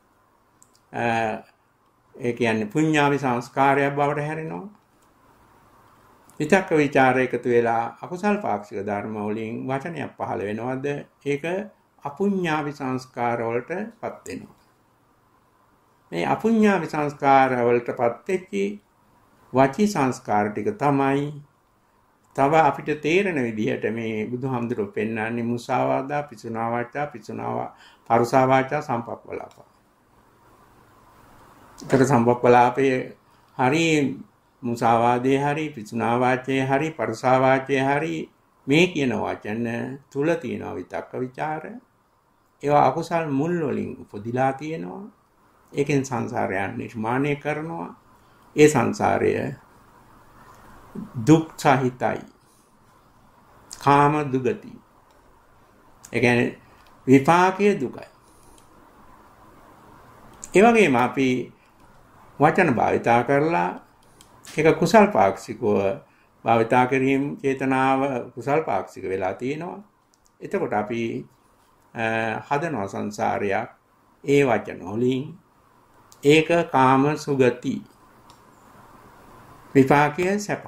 Speaker 1: ඒ කියන්නේ පුඤ්ඤාවි සංස්කාරයක් බවට හැරෙනවා. විතක්ක ਵਿਚාර එකතු වෙලා අකුසල් පාක්ෂික ධර්ම වලින් වචනයක් පහළ වෙනවද? ඒක අපුඤ්ඤාවි සංස්කාර වලටපත් වෙනවා. මේ අපුඤ්ඤාවි සංස්කාර වලටපත් වෙච්චි වාචී සංස්කාර ටික තමයි තව අපිට තේරෙන විදිහට මේ බුදුහාමුදුරුවෝ පෙන්වන්නේ මුසාවාදා, පිසුනා වාචා, පිසුනා පරුසා වාචා, සම්පප්පලාප. ඒතර සම්පප්පලාපේ හරි, මුසාවාදේ හරි, පිසුනා වාචේ හරි, පරුසා වාචේ හරි මේ කියන වචන තුල තියෙන විතක්ක ਵਿਚාර. ඒවා අකුසල් මුල් වලින් උපදිලා තියෙනවා. ඒකෙන් සංසාරයන් නිර්මාණය කරනවා. ඒ සංසාරය දුක් සහිතයි. කාම දුගති. ඒ කියන්නේ විපාකයේ දුකයි. ඒ වගේම අපි වචන භාවිතා කරලා ඒක කුසල් පාක්ෂිකව භාවිතා කිරීම චේතනාව කුසල් පාක්ෂික වෙලා තියෙනවා. එතකොට අපි හදනවා සංසාරයක් ඒ වචන වලින්. ඒක කාම සුගති. විපාකයේ සැප.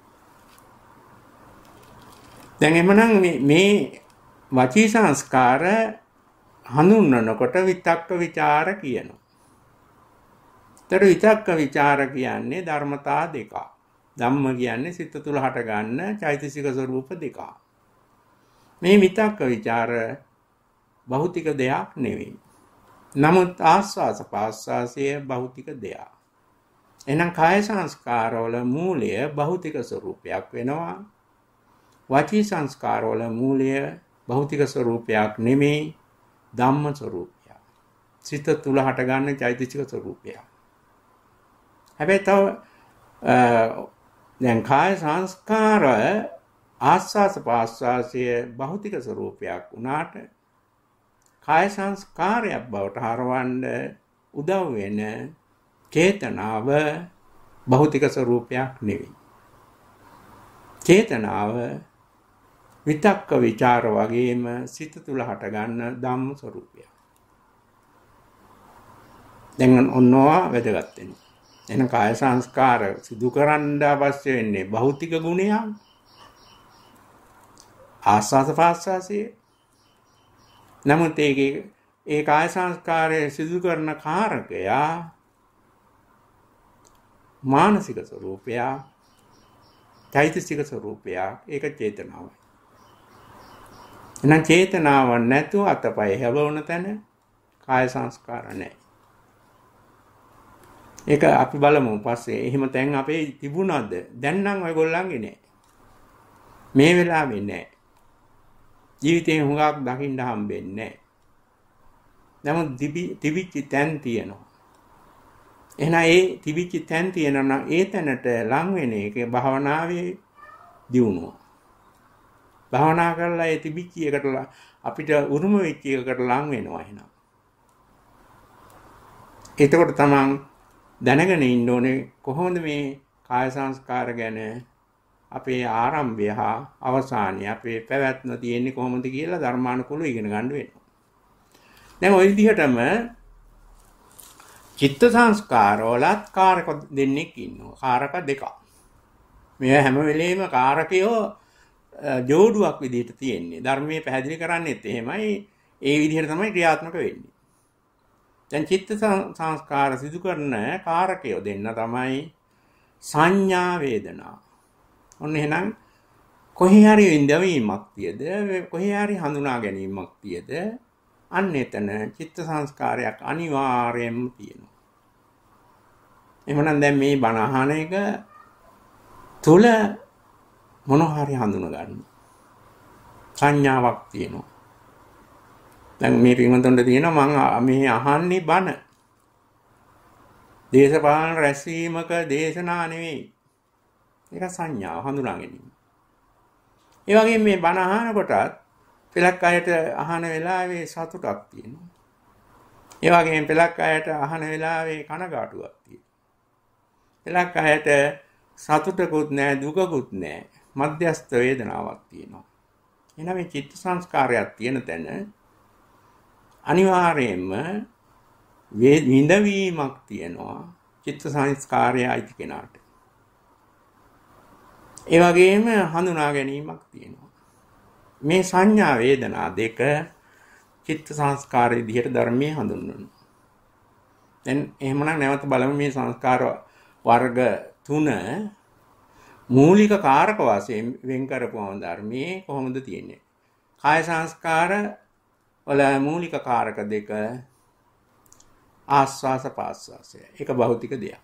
Speaker 1: දැන් එමනම් මේ වාචී සංස්කාර හඳුන්වනකොට විතක්ක ਵਿਚාර කියනවා. ତර විතක්ක ਵਿਚාර කියන්නේ ධර්මතා දෙක. ධම්ම කියන්නේ සිත තුළ හට ගන්න චෛතසික ස්වરૂප දෙක. මේ විතක්ක ਵਿਚාර භෞතික දෙයක් නෙවෙයි. නමුත් ආස්වාස පාස්වාසය භෞතික දෙයක්. එහෙනම් කාය සංස්කාරවල මූලය භෞතික ස්වરૂපයක් වෙනවා. වචී සංස්කාරවල මූලය භෞතික ස්වરૂපයක් නෙමෙයි ධම්ම ස්වરૂපයක්. සිත තුල හටගන්න චෛතසික ස්වરૂපයක්. හැබැයි තව දැන් කාය සංස්කාර ආස්වාස පාස්වාසය භෞතික ස්වરૂපයක් වුණාට කාය සංස්කාරයක් බවට හරවන්න උදව් වෙන චේතනාව භෞතික ස්වરૂපයක් නෙවෙයි. චේතනාව විතක්ක ਵਿਚාර වගේම සිත තුල හටගන්න ධම්ම ස්වરૂපයක්. දැන් ඔන්නවා වැදගත් වෙනවා. එන කාය සංස්කාර සිදු කරන්න අවශ්‍ය වෙන්නේ භෞතික ගුණයක්. ආස්වාද පාස්වාසයේ නමුත් ඒකේ ඒ කාය සංස්කාරයේ සිදු කරන කාරකයා මානසික ස්වરૂපයක්, චෛතසික ස්වરૂපයක්, ඒක චේතනාවයි. එහෙනම් චේතනාව නැතුව අතපය හැවවන තැන කාය සංස්කාර නැහැ. ඒක අපි බලමු පස්සේ. එහෙම තැන් අපේ තිබුණාද? දැන් නම් ඔයගොල්ලන්ගේ නැහැ. මේ වෙලාවේ නැහැ. ජීවිතේ හුඟක් දකින්න හම්බෙන්නේ නැහැ. නමුත් තිබිච්ච තැන් තියෙනවා. එහෙනම් ඒ තිබිච්ච තැන් තියෙනවා නම් ඒ තැනට ලං වෙන එක භාවනාවේ දියුණුව. භාවනා කරලා ඒ තිබිච්ච එකට අපිට උරුම වෙච්ච එකකට ලං වෙනවා එහෙනම්. එතකොට තමන් දැනගෙන ඉන්න ඕනේ කොහොමද මේ කාය සංස්කාර ගැන අපේ ආරම්භය හා අවසානය අපේ පැවැත්ම තියෙන්නේ කොහොමද කියලා ධර්මානුකූලව ඉගෙන ගන්න වෙනවා. දැන් ওই විදිහටම චිත්ත සංස්කාර වලත් කාරක දෙන්නෙක් ඉන්නවා. කාරක දෙකක්. මේ හැම වෙලෙම කාරකයෝ ජෝඩුවක් විදිහට තියෙන්නේ. ධර්මයේ පැහැදිලි කරන්නේත් එහෙමයි. ඒ විදිහට තමයි ක්‍රියාත්මක වෙන්නේ. දැන් චිත්ත සංස්කාර සිදු කරන කාරකයෝ දෙන්න තමයි සංඥා වේදනා. ඔන්න එහෙනම් කොහේ හරි විඳවීමක් තියද කොහේ හරි හඳුනා ගැනීමක් තියද අන්න එතන චිත්ත සංස්කාරයක් අනිවාර්යයෙන්ම තියෙනවා. එහෙනම් දැන් මේ බණ අහන එක තුල මොන හරි හඳුනා ගන්න සංඥාවක් තියෙනවා. දැන් මේ පින්වතුන්ට තියෙනවා මම මේ අහන්නේ බණ. දේශපාලන රැස්වීමක දේශනා නෙවෙයි. ඒක සංඥාව හඳුනා ගැනීම. ඒ වගේම මේ බණ අහනකොටත් පෙලක් අයට අහන වෙලාවේ සතුටක් තියෙනවා. ඒ වගේම පෙලක් අයට අහන වෙලාවේ කනගාටුවක් තියෙනවා. පෙලක් අයට සතුටකුත් නැහැ දුකකුත් නැහැ. මධ්‍යස්ථ වේදනාවක් තියෙනවා. එහෙනම් මේ චිත්ත සංස්කාරයක් තියෙන තැන අනිවාර්යයෙන්ම විඳවීමක් තියෙනවා චිත්ත සංස්කාරය අයිති කෙනාට. ඒ වගේම හඳුනා ගැනීමක් තියෙනවා. මේ සංඥා වේදනා දෙක චිත්ත සංස්කාර විදිහට ධර්මයේ හඳුන්වනවා. දැන් එහෙමනම් නැවත බලමු මේ සංස්කාර වර්ග තුන මූලික කාරක වශයෙන් වෙන් කරපුවම ධර්මයේ කොහොමද තියෙන්නේ? කාය සංස්කාර වල මූලික කාරක දෙක ආස්වාස පාස්වාසය. ඒක භෞතික දෙයක්.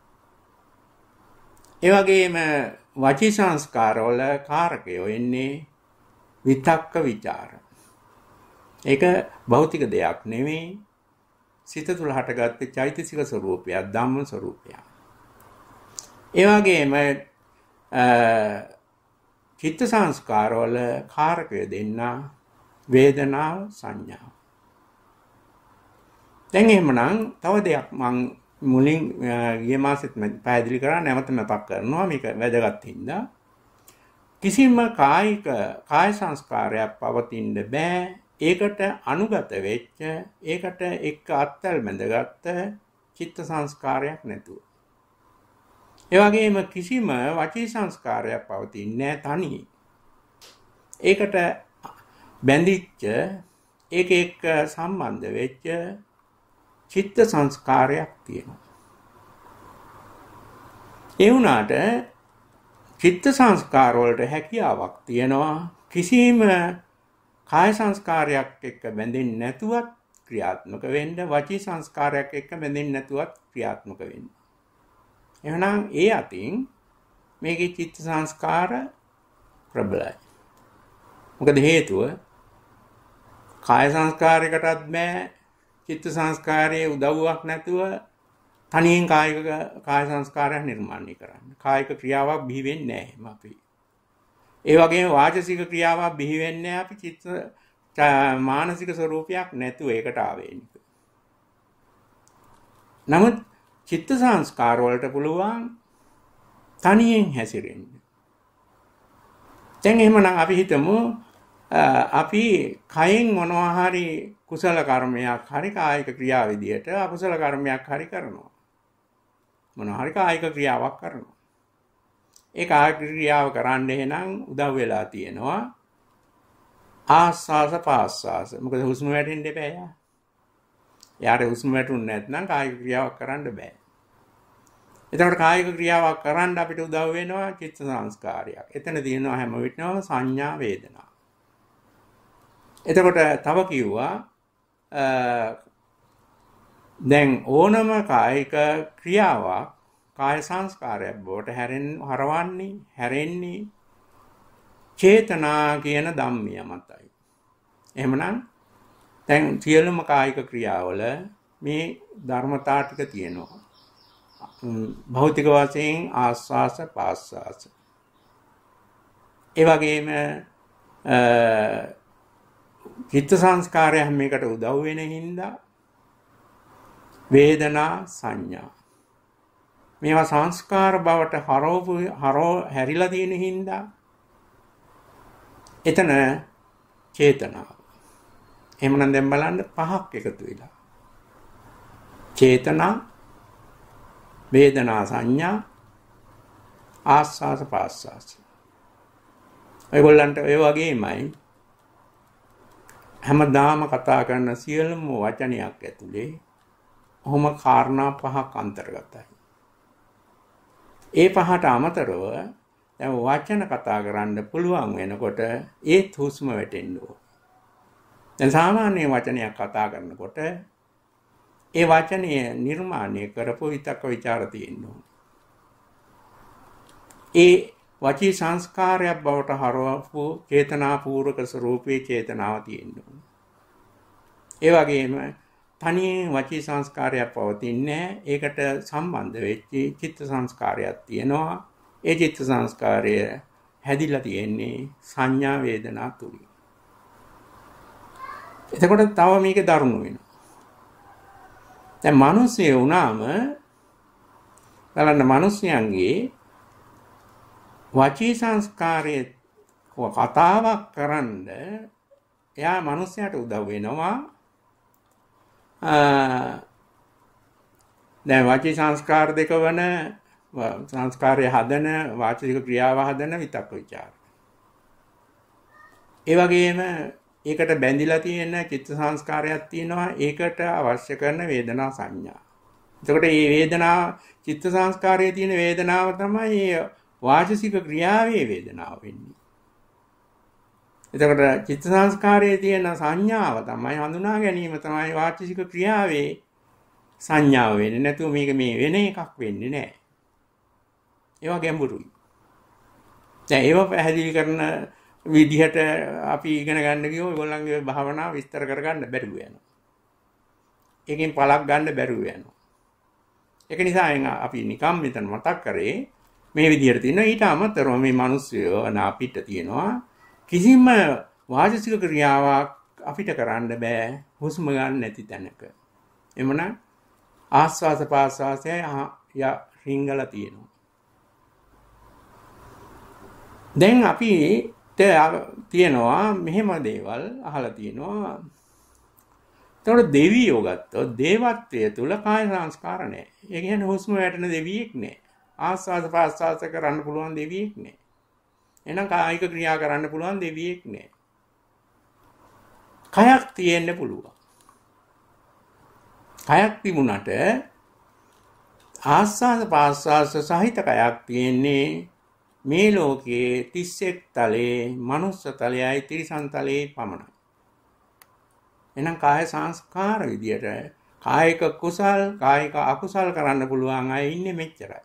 Speaker 1: ඒ වගේම වචී සංස්කාර වල කාරකයෝ එන්නේ විතක්ක ਵਿਚාර. ඒක භෞතික දෙයක් නෙවෙයි. සිත තුළ හටගත්ත චෛතසික ස්වરૂපයක්, ධම්ම ස්වરૂපයක්. ඒ වගේම චිත්ත සංස්කාර වල කාරකය දෙන්න වේදනාව සංඥාව. දැන් එහෙමනම් තව දෙයක් මම මුලින් ගිය මාසෙත් පැහැදිලි කරා නැවත මතක් කරනවා මේක වැදගත් හින්දා. කිසිම කායික කාය සංස්කාරයක් පවතින්න බෑ ඒකට අනුගත වෙච්ච ඒකට එක්ක අත්වල බැඳගත්ත චිත්ත සංස්කාරයක් නැතුව. ඒ වගේම කිසිම වචී සංස්කාරයක් පවතින්නේ නැහැ තනියෙන්. ඒකට බැඳිච්ච ඒක එක්ක සම්බන්ධ වෙච්ච චිත්ත සංස්කාරයක් තියෙනවා. ඒ වුණාට චිත්ත සංස්කාර වලට හැකියාවක් තියෙනවා කිසිම කාය සංස්කාරයක් එක්ක බැඳෙන්නේ නැතුවත් ක්‍රියාත්මක වෙන්න, වචී සංස්කාරයක් එක්ක බැඳෙන්නේ නැතුවත් ක්‍රියාත්මක වෙන්න. එහෙනම් ඒ අතින් මේකේ චිත්ත සංස්කාර ප්‍රබලයි. මොකද හේතුව කාය සංස්කාරයකටත් බෑ චිත්ත සංස්කාරයේ උදව්වක් නැතුව තනියෙන් කායික කාය සංස්කාරයක් නිර්මාණය කරන්න. කායික ක්‍රියාවක් බිහි වෙන්නේ නැහැ අපි. ඒ වගේම වාචසික ක්‍රියාවක් බිහි වෙන්නේ අපි චිත්ත මානසික ස්වરૂපයක් නැතුව ඒකට ආවේනික. නමුත් චිත්ත සංස්කාර වලට පුළුවන් තනියෙන් හැසිරෙන්න. දැන් එහෙමනම් අපි හිතමු අපි කයෙන් මොනවා හරි කුසල කර්මයක් හරි කායික ක්‍රියා විදියට අකුසල කර්මයක් හරි කරනවා. මොනවා හරි කායික ක්‍රියාවක් කරනවා. ඒ කායික ක්‍රියාව කරන්න එහෙනම් උදව් වෙලා තියෙනවා ආස්වාස පාස්වාස. මොකද හුස්ම වැටෙන්න බෑ යා. යාට හුස්ම වැටුනේ නැත්නම් කායික ක්‍රියාවක් කරන්න බෑ. එතකොට කායික ක්‍රියාවක් කරන්න අපිට උදව් වෙනවා චිත්ත සංස්කාරයක්. එතන තියෙනවා හැම විටම සංඥා වේදනා. එතකොට තව කිව්වා දැන් ඕනම කායික ක්‍රියාවක් කාය සංස්කාරයක් බවට හැරෙන්න හරවන්නේ හැරෙන්නේ චේතනා කියන ධම්මිය මතයි. එහෙමනම් දැන් සියලුම කායික ක්‍රියාවල මේ ධර්මතා ටික තියෙනවා. භෞතික වශයෙන් ආස්වාස පාස්වාස. ඒ වගේම චිත්ත සංස්කාරය මේකට උදව් වෙන හින්දා වේදනා සංඥා. මේවා සංස්කාර බවට හරවපු හරව හැරිලා තියෙන හින්දා එතන චේතනාව. එහෙමනම් දැන් බලන්න පහක් එකතු වෙලා. චේතනා, වේදනා සංඥා, ආස්වාස පාස්වාස. ඒගොල්ලන්ට ඒ වගේමයි හැමදාම කතා කරන සියලුම වචනයක් ඇතුලේ ඔහොම කාරණා පහක් අන්තර්ගතයි. ඒ පහට අමතරව දැන් වචන කතා කරන්න පුළුවන් වෙනකොට ඒත් හුස්ම වැටෙන්න ඕන. දැන් සාමාන්‍ය වචනයක් කතා කරනකොට ඒ වචනය නිර්මාණය කරපු විතක්ක ਵਿਚාර තියෙන්න ඕන. ඒ වචී සංස්කාරයක් බවට හරවපු චේතනාපූර්වක ස්වરૂපයේ චේතනාව තියෙන්න ඕන. ඒ වගේම තනියෙන් වචී සංස්කාරයක් පවතින්නේ ඒකට සම්බන්ධ වෙච්ච චිත්ත සංස්කාරයක් තියෙනවා. ඒ චිත්ත සංස්කාරය හැදිලා තියෙන්නේ සංඥා වේදනා තුලින්. එතකොට තව මේක දරුණු වෙනවා. දැන් මිනිස්සු වුණාම බලන්න මිනිස්යන්ගේ වචී සංස්කාරයේ කතාවක් කරන්න එයා මිනිස්යාට උදව් වෙනවා. දැන් වචී සංස්කාර දෙක වන සංස්කාරය හදන වාචික ක්‍රියාව හදන විතක්ක ਵਿਚාර. ඒ වගේම ඒකට බැඳිලා තියෙන චිත්ත සංස්කාරයක් තියෙනවා. ඒකට අවශ්‍ය කරන වේදනා සංඥා. එතකොට මේ වේදනා චිත්ත සංස්කාරයේ තියෙන වේදනාව තමයි වාචික ක්‍රියාවේ වේදනාව වෙන්නේ. එතකොට චිත්ත සංස්කාරයේ තියෙන සංඥාව තමයි හඳුනා ගැනීම තමයි වාචික ක්‍රියාවේ සංඥාව වෙන්නේ. නැතුව මේක මේ වෙන එකක් වෙන්නේ නැහැ. ඒවා ගැඹුරුයි. දැන් ඒව පැහැදිලි කරන විදිහට අපි ඉගෙන ගන්න ගියෝ ඒගොල්ලන්ගේ භාවනාව විස්තර කරගන්න බැරුව යනවා. ඒකෙන් පළක් ගන්න බැරුව යනවා. ඒක නිසා අපි නිකම් මෙතන මතක් කරේ මේ විදිහට තියෙනවා. ඊට අමතරව මේ මිනිස්සුયો අපිට තියෙනවා කිසිම වාචික ක්‍රියාවක් අපිට කරන්න බෑ හුස්ම ගන්න නැති තැනක. එමනම් ආස්වාස පාස්වාසය ය රිංගලා තියෙනවා. දැන් අපි තියෙනවා මෙහෙම දේවල් අහලා තියෙනවා. එතකොට දෙවියෝ ගත්තොත් දේවත්වයේ තුල කාය සංස්කාර නැහැ. ඒ කියන්නේ හුස්ම වැටෙන දෙවියෙක් නැහැ. ආස්වාද ප්‍රාස්වාද කරන්න පුළුවන් දෙවියෙක් නැහැ. එහෙනම් කායික ක්‍රියා කරන්න පුළුවන් දෙවියෙක් නැහැ. කයක් තියෙන්න පුළුවන්. කයක් තිබුණට ආස්වාද ප්‍රාස්වාද සහිත කයක් තියෙන්නේ මේ ලෝකයේ තිස් එක් තලයේ මනුස්ස තලයයි තිරිසන් තලයේ පමණයි. එහෙනම් කාය සංස්කාර විදියට කායික කුසල් කායික අකුසල් කරන්න පුළුවන් අය ඉන්නේ මෙච්චරයි.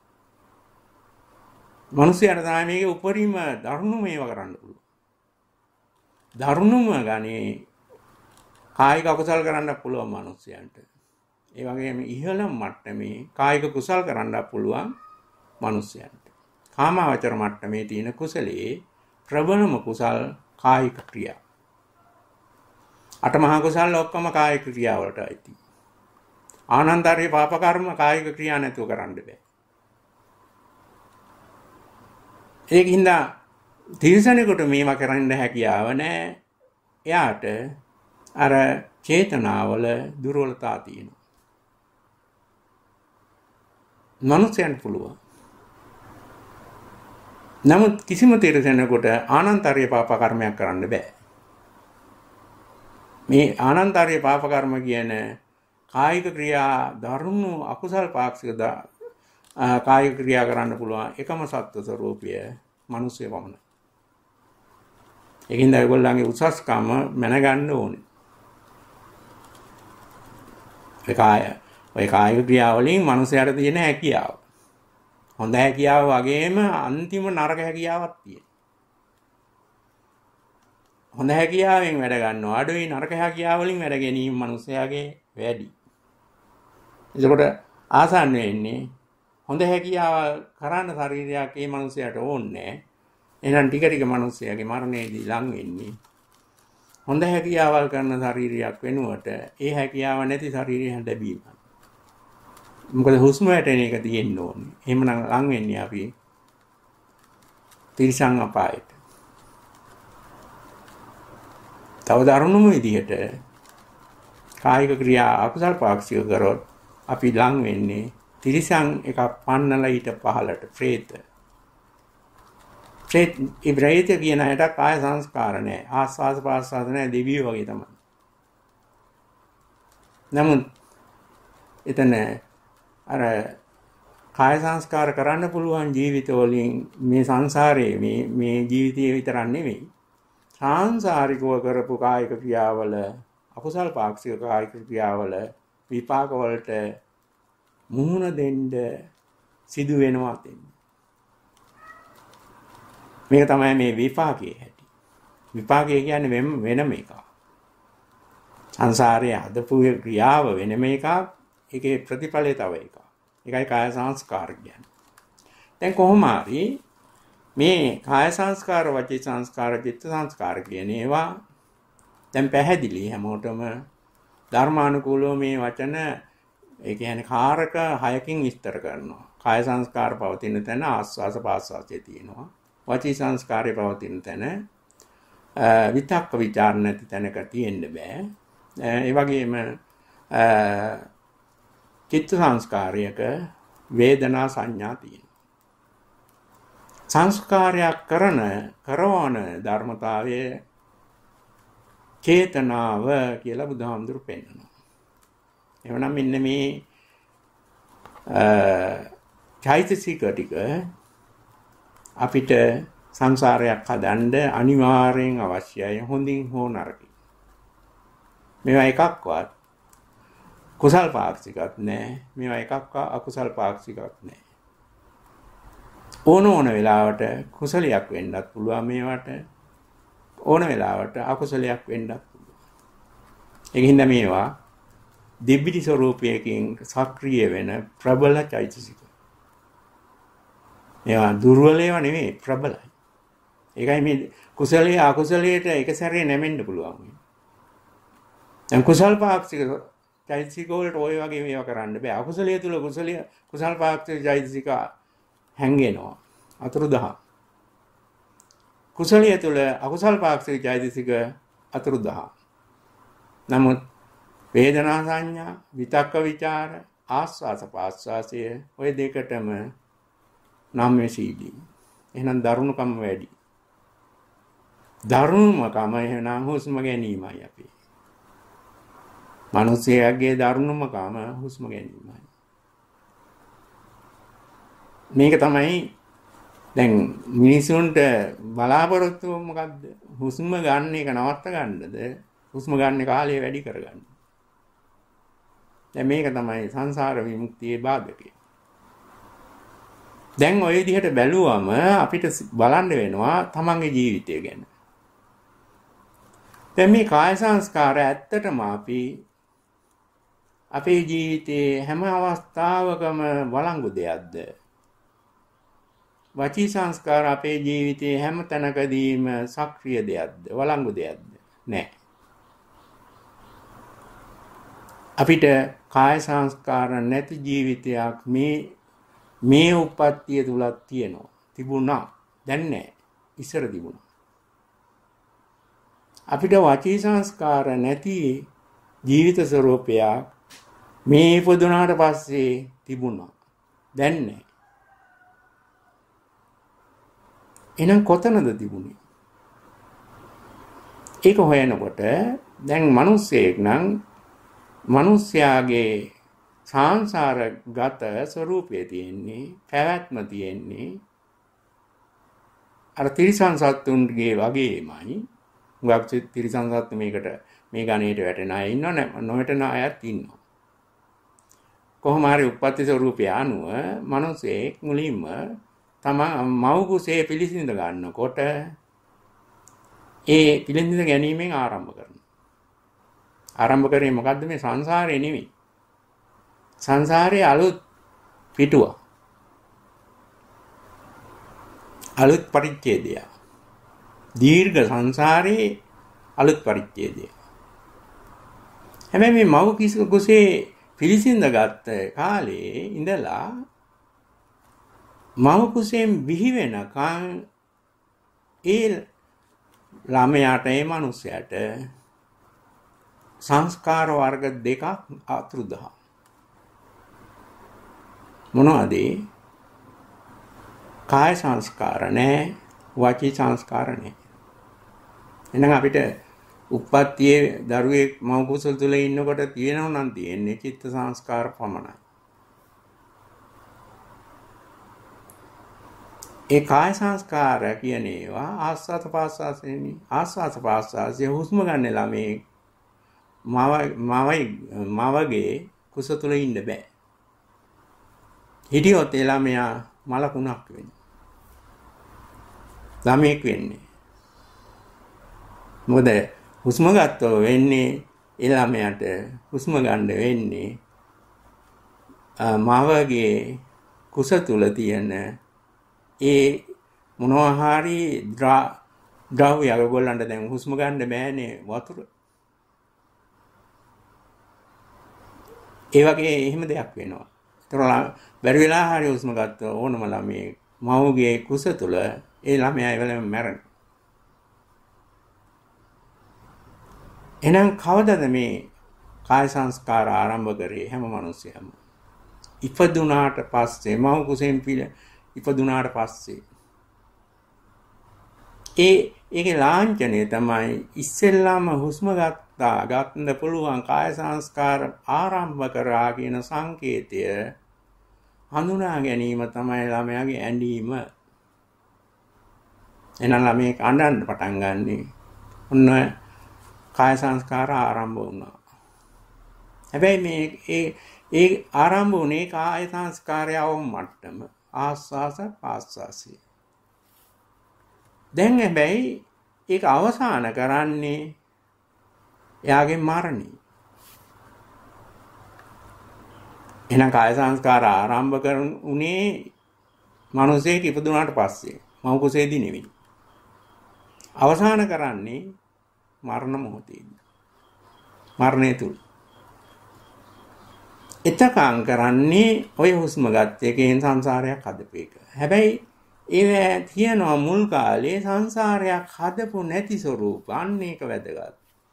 Speaker 1: මිනිස්යාට තමයි මේකේ උපරිම දරුණු මේවා කරන්න පුළුවන්. දරුණුම ගානේ කායික අකුසල් කරන්න පුළුවන් මිනිස්යන්ට. ඒ වගේම ඉහළ මට්ටමේ කායික කුසල් කරන්න පුළුවන් මිනිස්යන්ට. කාමාවචර මට්ටමේ තියෙන කුසලයේ ප්‍රබලම කුසල් කායික ක්‍රියා. අටමහා කුසල් ඔක්කොම කායික ක්‍රියාවලට අයිති. ආනන්තරේ පාප කර්ම කායික ක්‍රියා නැතුව කරන්න බෑ. ඒකින්ද තිරසනෙකුට මේවා කරන්න හැකියාව නැහැ. එයාට අර චේතනාවල දුර්වලතා තියෙනවා. මනුස්සයන්ට පුළුවන්. නමුත් කිසිම තිරසනෙකුට ආනන්තරීය පාප කර්මයක් කරන්න බෑ. මේ ආනන්තරීය පාප කර්ම කියන කායික ක්‍රියා දරුණු අකුසල් පාක්ෂික කායික ක්‍රියා කරන්න පුළුවන් එකම සත්ව ස්වરૂපය මිනිස්සු වමනයි. ඒකින්ද ඒගොල්ලන්ගේ උසස්කම මැනගන්න ඕනේ. ඒ කාය ඔය කායික ක්‍රියාවලින් මිනිසයාට තියෙන හැකියාව. හොඳ හැකියාව වගේම අන්තිම නරක හැකියාවක් තියෙනවා. හොඳ හැකියාවෙන් වැඩ ගන්නවා අඩුයි නරක හැකියාව වලින් වැඩ ගැනීම මිනිසයාගේ වැඩි. ඒකට ආසන්න වෙන්නේ හොඳ හැකියාව කරන්න ශරීරයක් ඒ මිනිසයාට ඕනේ. එහෙනම් ටික ටික මිනිසයාගේ මරණයේදී ලං වෙන්නේ හොඳ හැකියාවල් කරන ශරීරයක් වෙනුවට ඒ හැකියාව නැති ශරීරය ලැබීම. මොකද හුස්ම වැටෙන එක තියෙන්න ඕනේ. එහෙමනම් ලං වෙන්නේ අපි තිරිසන් අපායට. තව දරුණුම විදිහට කායික ක්‍රියා අකුසල් පාක්ෂික කරොත් අපි ලං වෙන්නේ තිරිසන් එකක් පන්නලා ඊට පහලට ප්‍රේත. ප්‍රේත ඉබ්‍රාහිත කියන අයට කාය සංස්කාර නැහැ. ආස්වාද ප්‍රාස්වාද නැහැ දෙවියෝ වගේ තමයි. නමුත් එතන අර කාය සංස්කාර කරන්න පුළුවන් ජීවිත වලින් මේ සංසාරයේ මේ මේ ජීවිතයේ විතරක් නෙවෙයි සංසාරිකව කරපු කායික ක්‍රියාවල අකුසල් පාක්ෂික කායික ක්‍රියාවල විපාක වලට මුහුණ දෙන්න සිදු වෙනවා තෙන්නේ. මේක තමයි මේ විපාකයේ හැටි. විපාකය කියන්නේ වෙන වෙනම එකක්. සංසාරයේ හදපු ක්‍රියාව වෙනම එකක්. ඒකේ ප්‍රතිඵලය තව එකක්. ඒකයි කාය සංස්කාර කියන්නේ. දැන් කොහොම හරි මේ කාය සංස්කාර, වචී සංස්කාර, චිත්ත සංස්කාර කියන ඒවා දැන් පැහැදිලි හැමෝටම ධර්මානුකූලව මේ වචන ඒ කියන්නේ කාරක හයකින් විස්තර කරනවා. කාය සංස්කාර පවතින තැන ආස්වාස පාස්වාසයේ තියෙනවා. වචී සංස්කාරය පවතින තැන විතක්ක ਵਿਚාර නැති තැනක තියෙන්න බෑ. ඒ වගේම චිත්ත සංස්කාරයක වේදනා සංඥා තියෙනවා. සංස්කාරයක් කරන කරවන ධර්මතාවයේ චේතනාව කියලා බුදුහාමුදුරු පෙන්නනවා. එවනම් මෙන්න මේ චෛතසික ටික අපිට සංසාරයක් හදන්න අනිවාර්යෙන් අවශ්‍යයි හොඳින් හෝ නරකින්. මේවා එකක්වත් කුසල් පාක්ෂිකත් නැහැ. මේවා එකක්වත් අකුසල් පාක්ෂිකත් නැහැ. ඕන ඕන වෙලාවට කුසලයක් වෙන්නත් පුළුවන් මේවට. ඕන වෙලාවට අකුසලයක් වෙන්නත් පුළුවන්. ඒකින්ද මේවා දිබ්බිටි ස්වરૂපයකින් සක්‍රිය වෙන ප්‍රබල චෛතසික. මේවා දුර්වල ඒවා නෙවෙයි ප්‍රබලයි. ඒකයි මේ කුසලයේ අකුසලයට එක සැරේ නැමෙන්න පුළුවන්. දැන් කුසල් පාක්ෂික චෛතසික වලට ওই වගේ මේවා කරන්න බෑ. අකුසලයේ තුල කුසලිය කුසල් පාක්ෂික චෛතසික හැංගෙනවා. අතුරුදහන්. කුසලිය තුල අකුසල් පාක්ෂික චෛතසික අතුරුදහන්. නමුත් වේදනා සංඥා, විතක්ක ਵਿਚාර, ආස්වාස පාස්වාසය ওই දෙකටම නාමශීලී. එහෙනම් දරුණුකම වැඩි. දරුණුකම එහෙනම් හුස්ම ගැනීමයි අපි. මිනිස්යාගේ දරුණුකම හුස්ම ගැනීමයි. මේක තමයි දැන් මිනිසුන්ට බලාපොරොත්තු මොකද්ද? හුස්ම ගන්න එක නවත්ත ගන්නද? හුස්ම ගන්න කාලය වැඩි කරගන්න. දැන් මේක තමයි සංසාර විමුක්තියේ බාධකය. දැන් ওই විදිහට බැලුවම අපිට බලන්න වෙනවා තමන්ගේ ජීවිතය ගැන. දැන් මේ කාය සංස්කාර ඇත්තටම අපි අපේ ජීවිතයේ හැම අවස්ථාවකම වළංගු දෙයක්ද? වචී සංස්කාර අපේ ජීවිතයේ හැම තැනකදීම සක්‍රීය දෙයක්ද? වළංගු දෙයක්ද? නැහැ. අපිට කාය සංස්කාර නැති ජීවිතයක් මේ මේ උප්පත්තිය තුලක් තියෙනවා. තිබුණා. දැන් නැහැ. ඉස්සර තිබුණා. අපිට වචී සංස්කාර නැති ජීවිත ස්වરૂපයක් මේ ඉපදුනාට පස්සේ තිබුණා. දැන් නැහැ. එහෙනම් කොතනද තිබුණේ? ඒක හොයනකොට දැන් මිනිස්සෙක් නම් මිනිස්යාගේ සංසාරගත ස්වરૂපයේ තියෙන්නේ පැවැත්ම තියෙන්නේ අර තිරිසන් සත්තුන්ගේ වගේමයි. උගක් තිරිසන් සත්තු මේකට මේ ගණේට වැටෙන අය ඉන්නව නොවැටෙන අයත් ඉන්නවා. කොහොම හරි උප්පත්ති ස්වરૂපය අනුව මිනිසෙක් මුලින්ම තම මව් කුසේ පිළිසිඳ ගන්නකොට ඒ පිළිසිඳ ගැනීමෙන් ආරම්භ කරනවා. ආරම්භ කරේ මොකද්ද? මේ සංසාරේ නෙමෙයි. සංසාරේ අලුත් පිටුව. අලුත් පරිච්ඡේදය. දීර්ඝ සංසාරේ අලුත් පරිච්ඡේදය. හැබැයි මේ මව් කුසේ පිළිසිඳ ගත්ත කාලේ ඉඳලා මව් කුසෙන් බිහි වෙනකන් ඒ ළමයාට ඒ මිනිසයාට සංස්කාර වර්ග දෙකක් අතුරුදහන්. මොනවද? කාය සංස්කාර නැහැ, වචී සංස්කාර නැහැ. එහෙනම් අපිට උප්පත්තියේ දරුවෙක් මව් කුසල තුල ඉන්නකොට තියෙනව නම් තියෙන්නේ චිත්ත සංස්කාර පමණයි. ඒ කාය සංස්කාර කියන ඒවා ආස්වාද පාස්වාසෙනි. ආස්වාද පාස්වාසය හුස්ම ගන්න ළමේ මව මවයි මවගේ කුස තුල ඉන්න බෑ. හිටියොත් ඒ ළමයා මලකුණක් වෙනවා. ළමෙක් වෙන්නේ. මොකද හුස්ම ගත්තෝ වෙන්නේ ඒ ළමයාට හුස්ම ගන්න වෙන්නේ මවගේ කුස තුල තියෙන ඒ මොනවා හරි ද්‍රව්‍ය අගොල්ලන්ට දැන් හුස්ම ගන්න බෑනේ වතුර. ඒ වගේ එහෙම දෙයක් වෙනවා. ඒතර බැරි වෙලා හරි හුස්ම ගත්ත ඕනම ළමයේ මවගේ කුස තුල ඒ ළමයා ඒ වෙලාවෙම මැරෙනවා. එහෙනම් කවදද මේ කාය සංස්කාර ආරම්භ කරේ හැම මිනිස්සෙම? ඉපදුනාට පස්සේ මව කුසෙන් පිළ ඉපදුනාට පස්සේ ඒ ඒකේ ලාංඡනය තමයි ඉස්සෙල්ලාම හුස්ම ගත්තා ගන්න පුළුවන් කාය සංස්කාර ආරම්භ කරා කියන සංකේතය හඳුනා ගැනීම තමයි ළමයාගේ ඇඬීම. එනනම් ළමයේ අඬන්න පටන් ගන්නෙ ඔන්න කාය සංස්කාර ආරම්භ වුණා. හැබැයි මේ ඒ ඒ ආරම්භ වුණේ කාය සංස්කාරයව මට්ටම ආස්වාස පාස්වාසය. දැන් හැබැයි ඒක අවසාන කරන්නේ එයාගේ මරණය. එහෙනම් කාය සංස්කාර ආරම්භ කරුනේ මිනිසෙක් ඉපදුනාට පස්සේ මව් කුසේදී නෙවෙයි. අවසාන කරන්නේ මරණ මොහොතේදී. මරණය තුල. එතකන් කරන්නේ ඔය හුස්ම ගන්න එකෙන් සංසාරයක් හදපේක. හැබැයි ඒ තියනවා මුල් කාලේ සංසාරයක් හදපු නැති ස්වરૂප. අන්න ඒක වැදගත්.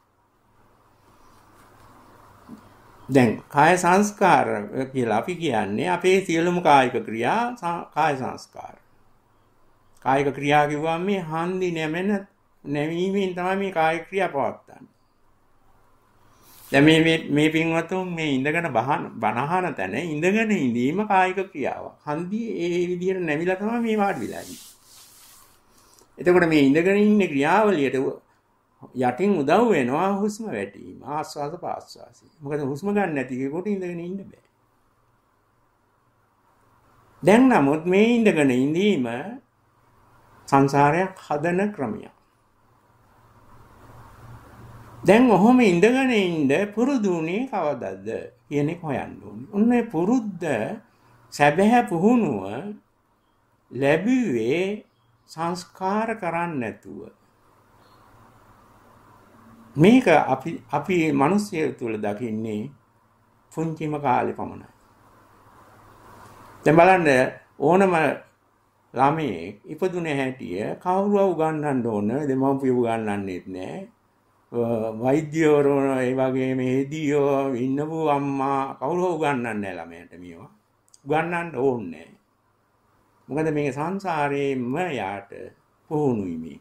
Speaker 1: දැන් කාය සංස්කාර කියලා අපි කියන්නේ අපේ සියලුම කායික ක්‍රියා කාය සංස්කාර. කායික ක්‍රියා කිව්වම මේ හන්දි නැමෙන නැවීමෙන් තමයි මේ කායික ක්‍රියා පවත්වන්නේ. දැන් මේ මේ මේ පින්වතුන් මේ ඉඳගෙන බහන බනහන තැන ඉඳගෙන ඉඳීම කායික ක්‍රියාවක්. හන්දි ඒ විදිහට නැමිලා තමයි මේ වාඩි වෙලා ඉන්නේ. එතකොට මේ ඉඳගෙන ඉන්න ක්‍රියාවලියට යටින් උදව් වෙනවා හුස්ම වැටීම ආස්වාද පාස්වාසි. මොකද හුස්ම ගන්න නැති කෙනෙකුට ඉඳගෙන ඉන්න බෑ. දැන් නමුත් මේ ඉඳගෙන ඉඳීම සංසාරයක් හදන ක්‍රමයක්. දැන් ඔහොම ඉඳගෙන ඉඳ පුරුදුුනේ කවදද කියන එක හොයන්න ඕනේ. ඔන්නේ පුරුද්ද සැබෑ පුහුණුව ලැබුවේ සංස්කාර කරන්නේ නැතුව. මේක අපි අපි මිනිස්සු තුල දකින්නේ පුංචිම කාලේ පමණයි. දැන් බලන්න ඕනම ළමයෙක් ඉපදුනේ හැටිය කවුරුව උගන්වන්න ඕන දෙමව්පියෝ උගන්වන්නේත් නැහැ. වෛද්‍යවරු ඒ වගේම හෙදියෝ ඉන්නපු අම්මා කවුරුව උගන්වන්නේ නැහැ ළමයට මේවා. උගන්වන්න ඕනේ. මොකද මේක සංසාරේම යාට පුහුණුයි මේක.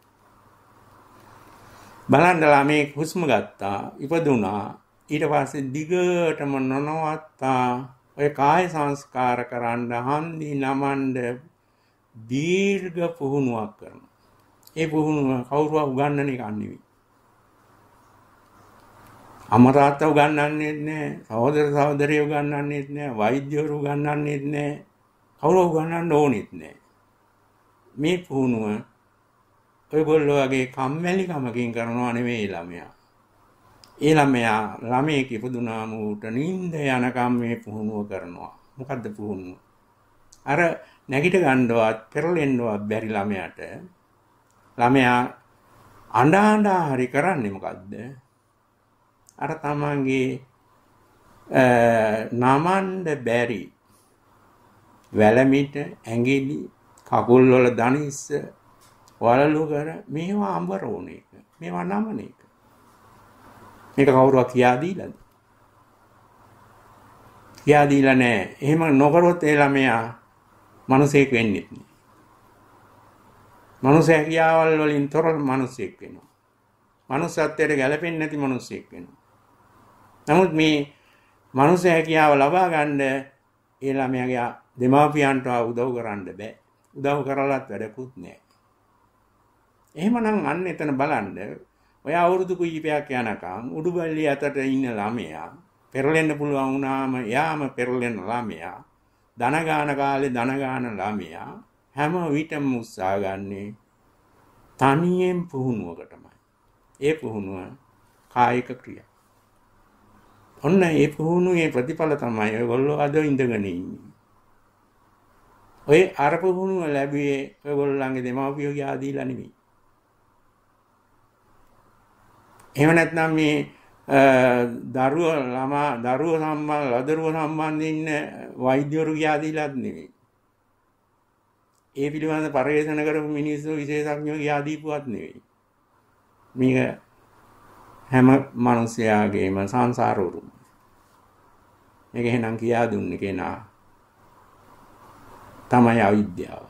Speaker 1: බලන්න ළමයෙක් හුස්ම ගත්තා ඉපදුනා ඊට පස්සේ දිගටම නොනවත්තා ඔය කාය සංස්කාර කරන්න හන්දි නමන්න දීර්ඝ පුහුණුවක් කරනවා. ඒ පුහුණුව කවුරුව උගන්වන එක නෙවෙයි. අමරාත උගන්වන්නේ නැහැ, සහෝදර සහෝදරියෝ උගන්වන්නේ නැහැ, වෛද්‍යවරු උගන්වන්නේ නැහැ, කවුරුව උගන්වන්න ඕනෙත් නැහැ. මේ පුහුණුව ඔයගොල්ලෝ වගේ කම්මැලි කමකින් කරනවා නෙවෙයි ළමයා. ඒ ළමයා ළමයෙක් ඉපදුනාම ඌට නිින්ද යනකම් මේ පුහුණුව කරනවා. මොකද්ද පුහුණුව? අර නැගිට ගන්නවත් පෙරලෙන්නවත් බැරි ළමයාට ළමයා අඬ අඬ හරි කරන්නේ මොකද්ද? අර තමන්ගේ නමන්න බැරි වැලමිට ඇඟිලි කකුල් වල දනිස්ස වලලු කර මේවා අඹරෝන එක මේවා නමන එක මේක කවුරුවක් කියා දීලාද? කියා දීලා නැහැ. එහෙම නොකරොත් ඒ ළමයා මිනිසෙක් වෙන්නේ නැහැ. මිනිසයා කියාවල් වලින් තොර මිනිසෙක් වෙනවා. මනුස්සත්වයට ගැලපෙන්නේ නැති මිනිසෙක් වෙනවා. නමුත් මේ මිනිසයා කියාව ලබා ගන්න ඒ ළමයාගේ දෙමාපියන්ට උදව් කරන්න බෑ. උදව් කරලත් වැඩකුත් නැහැ. එහෙමනම් අන්න එතන බලන්න ඔය අවුරුදු කිහිපයක් යනකම් උඩුබල්ලි අතට ඉන්න ළමයා පෙරලෙන්න පුළුවන් වුණාම යාම පෙරලෙන ළමයා ධන ගාන කාලේ ධන ගාන ළමයා හැම විටම උත්සාහ ගන්නේ තනියෙන් පුහුණුවකටමයි. ඒ පුහුණුව කායික ක්‍රියා. ඔන්න ඒ පුහුණුවේ ප්‍රතිඵල තමයි ඔයගොල්ලෝ අද ඉඳගෙන ඉන්නේ. ඔය අර පුහුණුව ලැබුවේ ඔයගොල්ලන්ගේ දෙමාපියෝ ගියා දීලා නෙමෙයි. එහෙම නැත්නම් මේ දරුවෝ ළමා දරුවෝ සම්බන්ධ ලදරුවෝ සම්බන්ධ ඉන්න වෛද්‍යවරු ගියා දීලාත් නෙමෙයි. ඒ පිළිබඳ පරිශන කරපු මිනිස්සු විශේෂඥයෝ ගියා දීපුවත් නෙවෙයි. මේක හැම මිනිස්යාගේම සංසාර උරුම. මේක එහෙනම් කියා දුන්නේ කෙනා තමයි අවිද්‍යාව.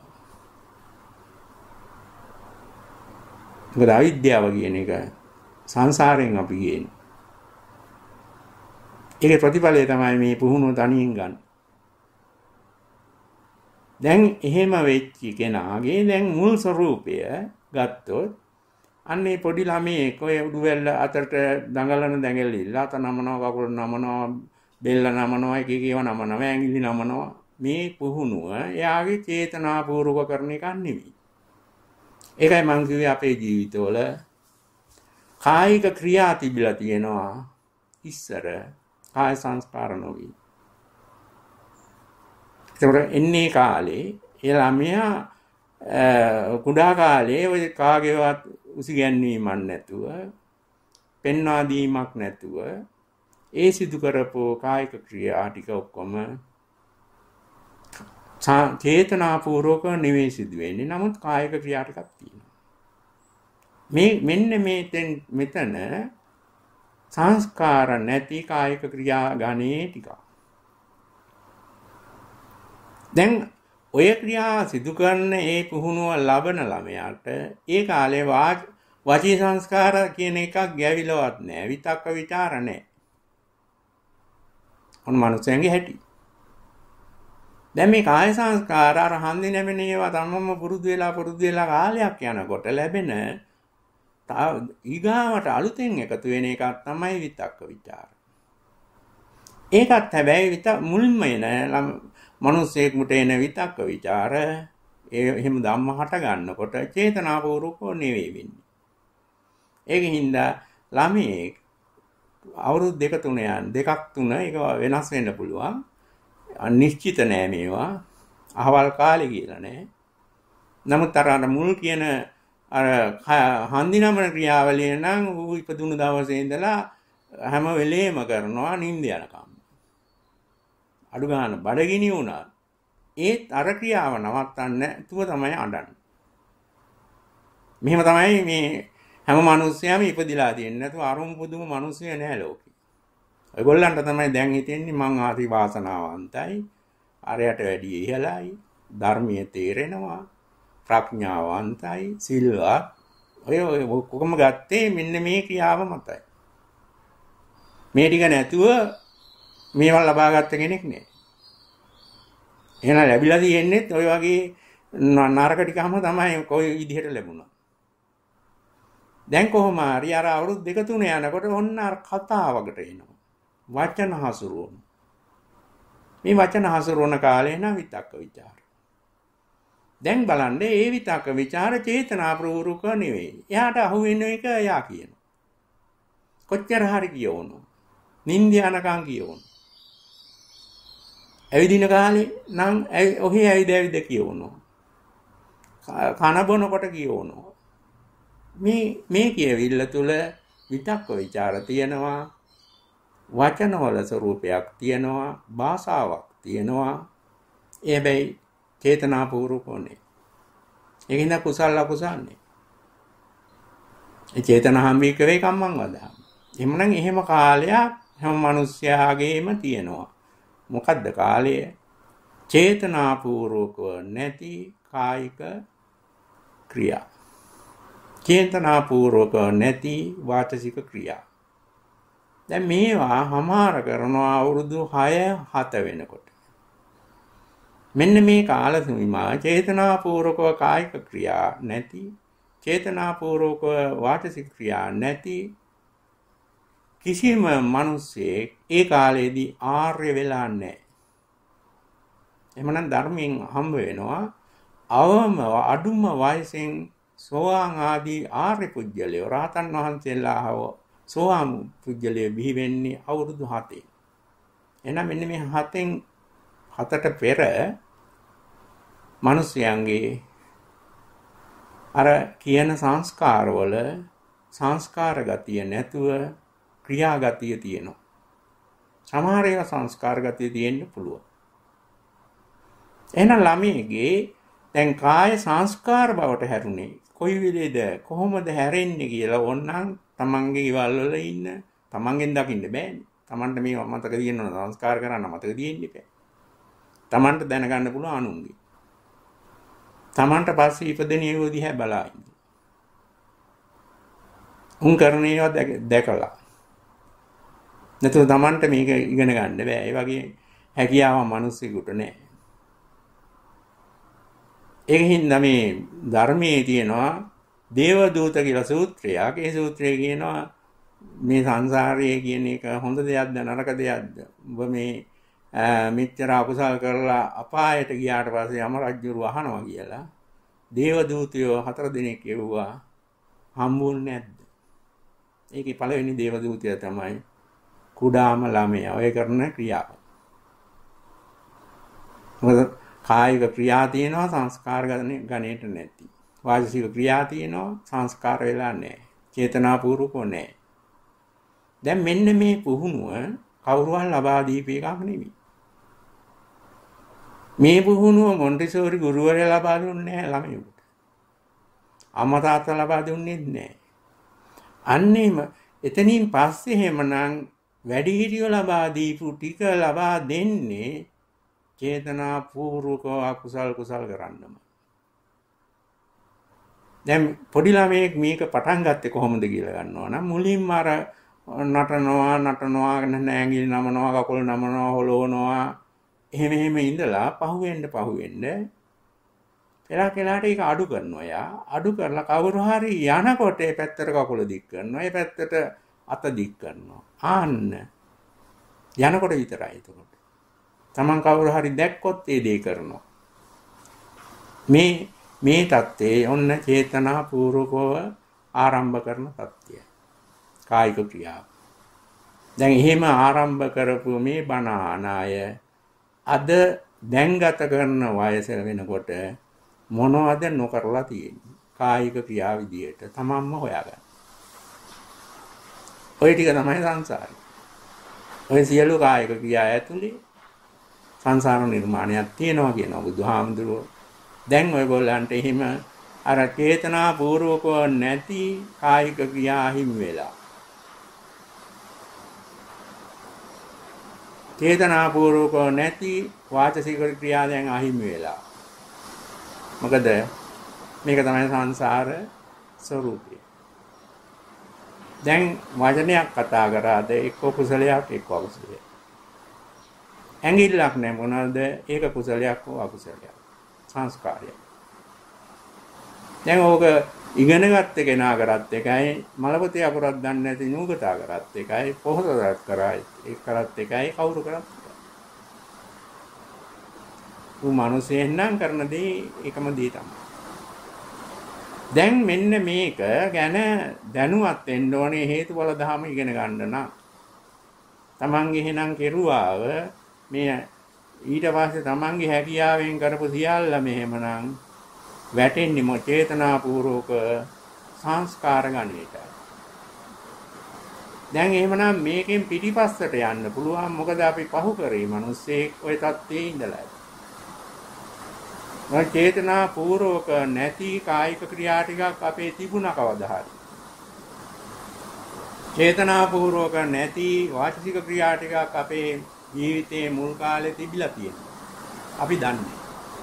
Speaker 1: මොකද අවිද්‍යාව කියන එක සංසාරයෙන් අපි ගේන. ඒකේ ප්‍රතිඵලය තමයි මේ පුහුණුව තනියෙන් ගන්න. දැන් එහෙම වෙච්ච කෙනාගේ දැන් මුල් ස්වરૂපය ගත්තොත් අන්නේ පොඩි ළමයෙක් ඔය උඩුවැල්ල අතට දඟලන දැඟලිල්ල අත නමනවා කකුල නමනවා බෙල්ල නමනවා එක එක ඒවා නමනවා ඇඟිලි නමනවා මේ පුහුණුව එයාගේ චේතනාපූර්වක කරන එකක් නෙවෙයි. ඒකයි මම කිව්වේ අපේ ජීවිතවල කායික ක්‍රියා තිබිලා තියෙනවා ඉස්සර කාය සංස්කාර නොවි. ඒතකොට එන්නේ කාලේ ඒ ළමයා කුඩා කාලේ ඔය කාගේවත් උසිගැන්වීමක් නැතුව පෙන්වා දීමක් නැතුව ඒ සිදු කරපෝ කායික ක්‍රියා ටික ඔක්කොම චේතනාපූර්වක නෙවෙයි සිදු වෙන්නේ. නමුත් කායික ක්‍රියා ටිකක් තියෙනවා. මේ මෙන්න මේතෙන් මෙතන සංස්කාර නැති කායික ක්‍රියා ගණේ ටික. දැන් ඔය ක්‍රියා සිදු කරන ඒ පුහුණුව ලබන ළමයාට ඒ කාලේ වචී සංස්කාර කියන එකක් ගැවිලවත් නැහැ. විතක්ක ਵਿਚාර නැහැ. ඔන්න මනුස්සයන්ගේ හැටි. දැන් මේ කාය සංස්කාර අර හන්දි නැමෙන ඒවා තමම පුරුදු වෙලා පුරුදු වෙලා කාලයක් යනකොට ලැබෙන ඊගාවට අලුතෙන් එකතු වෙන එකක් තමයි විතක්ක ਵਿਚාර. ඒකත් හැබැයි විත මුල්ම එන මිනිස්සෙකුට එන විතක්ක ਵਿਚාර ඒ එහෙම ධම්ම හට ගන්නකොට චේතනාපූර්වකව නෙවෙයි වෙන්නේ. ඒකින්ද ළමයේ අවුරුදු දෙක තුන යන දෙකක් තුන ඒක වෙනස් වෙන්න පුළුවන්. අනිශ්චිත නෑ මේවා. අහවල් කාලේ කියලා නෑ. නමුත් අර මුල් කියන අර හන්දිනමන ක්‍රියාවලිය නම් ඌ ඉපදුණු දවසේ ඉඳලා හැම වෙලේම කරනවා නිින්ද යනකම්. අඩු ගන්න බඩගිනි වුණා. ඒත් අර ක්‍රියාව නවත්තන්න නැතුව තමයි අඬන්නේ. මෙහෙම තමයි මේ හැම මිනිස්සයම ඉපදිලා තියෙන්නේ. නැතුව අරුම් පුදුම මිනිස්සය නෑ ලෝකේ. ඔයගොල්ලන්ට තමයි දැන් හිතෙන්නේ මං ආති වාසනාවන්තයි. අරයට වැඩි ඉහළයි. ධර්මයේ තේරෙනවා. ප්‍රඥාවන්තයි. සිල්වත්. ඔය ඔය කොකම ගත්තේ මෙන්න මේ ක්‍රියාව මතයි. මේ ටික නැතුව මේවා ලබා ගත්ත කෙනෙක් නෑ. එහෙනම් ලැබිලා තියෙන්නේ ඔය වගේ නරක ටිකම තමයි කොයි විදිහට ලැබුණා. දැන් කොහොම හරි අර අවුරුදු දෙක තුන යනකොට ඔන්න අර කතාවකට එනවා. වචන හසුරුවන. මේ වචන හසුරුවන කාලේ නම් විතක්ක ਵਿਚාර. දැන් බලන්න ඒ විතක්ක ਵਿਚාර චේතනා ප්‍රවෘක නෙවෙයි. එයාට අහු වෙන එක එයා කියනවා. කොච්චර හරි කියවනවා. නින්ද යනකම් කියවනවා. ඇවිදින කාලේ නම් ඔහේ ඇවිද ඇවිද කියවනවා. කන බොනකොට කියවනවා. මේ මේ කියවිල්ල තුල විතක්ක ਵਿਚාර තියෙනවා. වචනවල ස්වરૂපයක් තියෙනවා. භාෂාවක් තියෙනවා. ඒ හැබැයි චේතනාපූර්වකෝනේ. ඒකින්ද කුසල අකුසල්නේ. ඒ චේතනහම්බීක වේ කම්මං වදා. එhmenan එහෙම කාලයක් හැම මිනිස්යාගේම තියෙනවා. මොකද්ද කාලය? චේතනාපූර්වක නැති කායික ක්‍රියා. චේතනාපූර්වක නැති වාචසික ක්‍රියා. දැන් මේවා හමාර කරනවා අවුරුදු හය හත වෙනකොට. මෙන්න මේ කාල සීමා චේතනාපූර්වක කායික ක්‍රියා නැති, චේතනාපූර්වක වාචසික ක්‍රියා නැති කිසිම මිනිසෙක් ඒ කාලේදී ආර්ය වෙලා නැහැ. එhmenan ධර්මයෙන් හම්බ වෙනවා අවම අඩුම වයසෙන් සෝවාන් ආදී ආර්ය පුජ්‍යලේ රහතන් වහන්සේලා සෝවාන් පුජ්‍යලේ බිහි වෙන්නේ අවුරුදු හතේ. එහෙනම් මෙන්න මේ හතෙන් හතට පෙර මිනිස්යන්ගේ අර කියන සංස්කාරවල සංස්කාර ගතිය නැතුව ක්‍රියා ගතිය තියෙනවා. සමහර ඒවා සංස්කාර ගතිය තියෙන්න පුළුවන්. එහෙනම් ළමයේගේ දැන් කාය සංස්කාර බවට හැරුණේ කොයි විදිහද කොහොමද හැරෙන්නේ කියලා ඕනනම් තමන්ගේ ඉවල් වල ඉන්න තමන්ගෙන් දකින්න බෑනේ. තමන්ට මේවා මතක තියෙනවා සංස්කාර කරන්න මතක තියෙන්න බෑ. තමන්ට දැනගන්න පුළුවන් අනුන්ගේ. තමන්ට පස්සේ ඉපදෙන ඒවා දිහා බලා ඉන්න. උන් කරන ඒවා දැකලා. නැතුව තමන්ට මේක ඉගෙන ගන්න බෑ. ඒ වගේ හැකියාව මිනිස්සුෙකුට නෑ. ඒකින් මේ ධර්මයේ තියෙනවා දේවදූත කියලා සූත්‍රයක්. ඒ සූත්‍රයේ කියනවා මේ සංසාරයේ කියන එක හොඳ දෙයක්ද නරක දෙයක්ද? ඔබ මේ මෙච්චර අකුසල් කරලා අපායට ගියාට පස්සේ යම රජුරු අහනවා කියලා. දේවදූතයෝ හතර දිනක් කියුවා හම්බුන්නේ නැද්ද? ඒකේ පළවෙනි දේවදූතය තමයි කුඩාම ළමයා. ඔය කරන ක්‍රියාව. මොකද කායික ක්‍රියා තියෙනවා සංස්කාර ගණයට නැති. වාචික ක්‍රියා තියෙනවා සංස්කාර වෙලා නැහැ. චේතනාපූර්වකව නැහැ. දැන් මෙන්න මේ පුහුණුව කවුරුහල් ලබා දීපේ එකක් නෙමෙයි. මේ පුහුණුව මොන්ටිසෝරි ගුරුවරයා ලබා දුන්නේ නැහැ ළමයෙකුට. අම්මා තාත්තා ලබා දුන්නේ නැහැ. අන්නේම එතනින් පස්සේ එහෙමනම් වැඩිහිටියෝ ලබා දීපු ටික ලබා දෙන්නේ චේතනාපූර්වක අකුසල් කුසල් කරන්නම. දැන් පොඩි ළමයෙක් මේක පටන් ගත්තේ කොහොමද කියලා ගන්නවා නම් මුලින්ම අර නටනවා නටනවා නැංගිලි නමනවා කකුල් නමනවා හොලවනවා එහෙම එහෙම ඉඳලා පහුවෙන්න පහුවෙන්න පෙරා කෙනාට ඒක අඩු කරනවා. යා අඩු කරලා කවුරු හරි යනකොට ඒ පැත්තට කකුල දික් කරනවා. ඒ පැත්තට අත දික් කරනවා. ආන්න යනකොට විතරයි එතකොට. Taman කවුරු හරි දැක්කොත් ඒ දේ කරනවා. මේ මේ தත්ත්වයේ ඔන්න චේතනා පූර්වකව ආරම්භ කරන தත්ත්වය. කායික ක්‍රියාව. දැන් එහෙම ආරම්භ කරපු මේ බණ ආනාය අද දැන් ගත කරන වයස වෙනකොට මොනවද නොකරලා තියෙන්නේ? කායික ක්‍රියා විදියට තමන්ම හොයාගන්න. ඔය ටික තමයි සංසාරේ. ඔය සියලු කායික ක්‍රියා ඇතුලේ සංසාර නිර්මාණයක් තියෙනවා කියනවා බුදුහාමුදුරුවෝ. දැන් ඔයගොල්ලන්ට එහෙම අර චේතනා පූර්වකව නැති කායික ක්‍රියා හිමි වෙලා. චේතනා පූර්වකව නැති වාචසික ක්‍රියා දැන් අහිමි වෙලා. මොකද මේක තමයි සංසාර ස්වરૂපය. දැන් වචනයක් කතා කරාද එක්ක කුසලයක් එක්ක අකුසලයක්. ඇඟිල්ලක් නැ මොනවාද ඒක කුසලයක් හෝ අකුසලයක්. සංස්කාරයක්. දැන් ඕක ඉගෙන ගත්ත කෙනා කරත් එකයි මලපතේ අකුරක් දන්නේ නැති නූගතා කරත් එකයි පොහොසතක් කරයි ඒක කරත් එකයි කවුරු කරත් එකයි. උ මිනිසෙන් නම් කරන දේ එකම දේ තමයි. දැන් මෙන්න මේක ගැන දැනුවත් වෙන්න ඕනේ හේතුඵල ධර්ම ඉගෙන ගන්න නම්. Tamange එහෙනම් කෙරුවාව මේ ඊට පස්සේ Tamange හැකියාවෙන් කරපු සියල්ල මෙහෙමනම් වැටෙන්නේ මො චේතනා පූර්වක සංස්කාර ගණයට. දැන් එහෙමනම් මේකෙන් පිටිපස්සට යන්න පුළුවන් මොකද අපි පහු කරේ මිනිස්සෙක් ওই தත්ත්වයේ ඉඳලා. ඔය චේතනා පූර්වක නැති කායික ක්‍රියා ටිකක් අපේ තිබුණා කවදා හරි. චේතනා පූර්වක නැති වාචික ක්‍රියා ටිකක් අපේ ජීවිතයේ මුල් කාලේ තිබිලා තියෙනවා. අපි දන්නේ.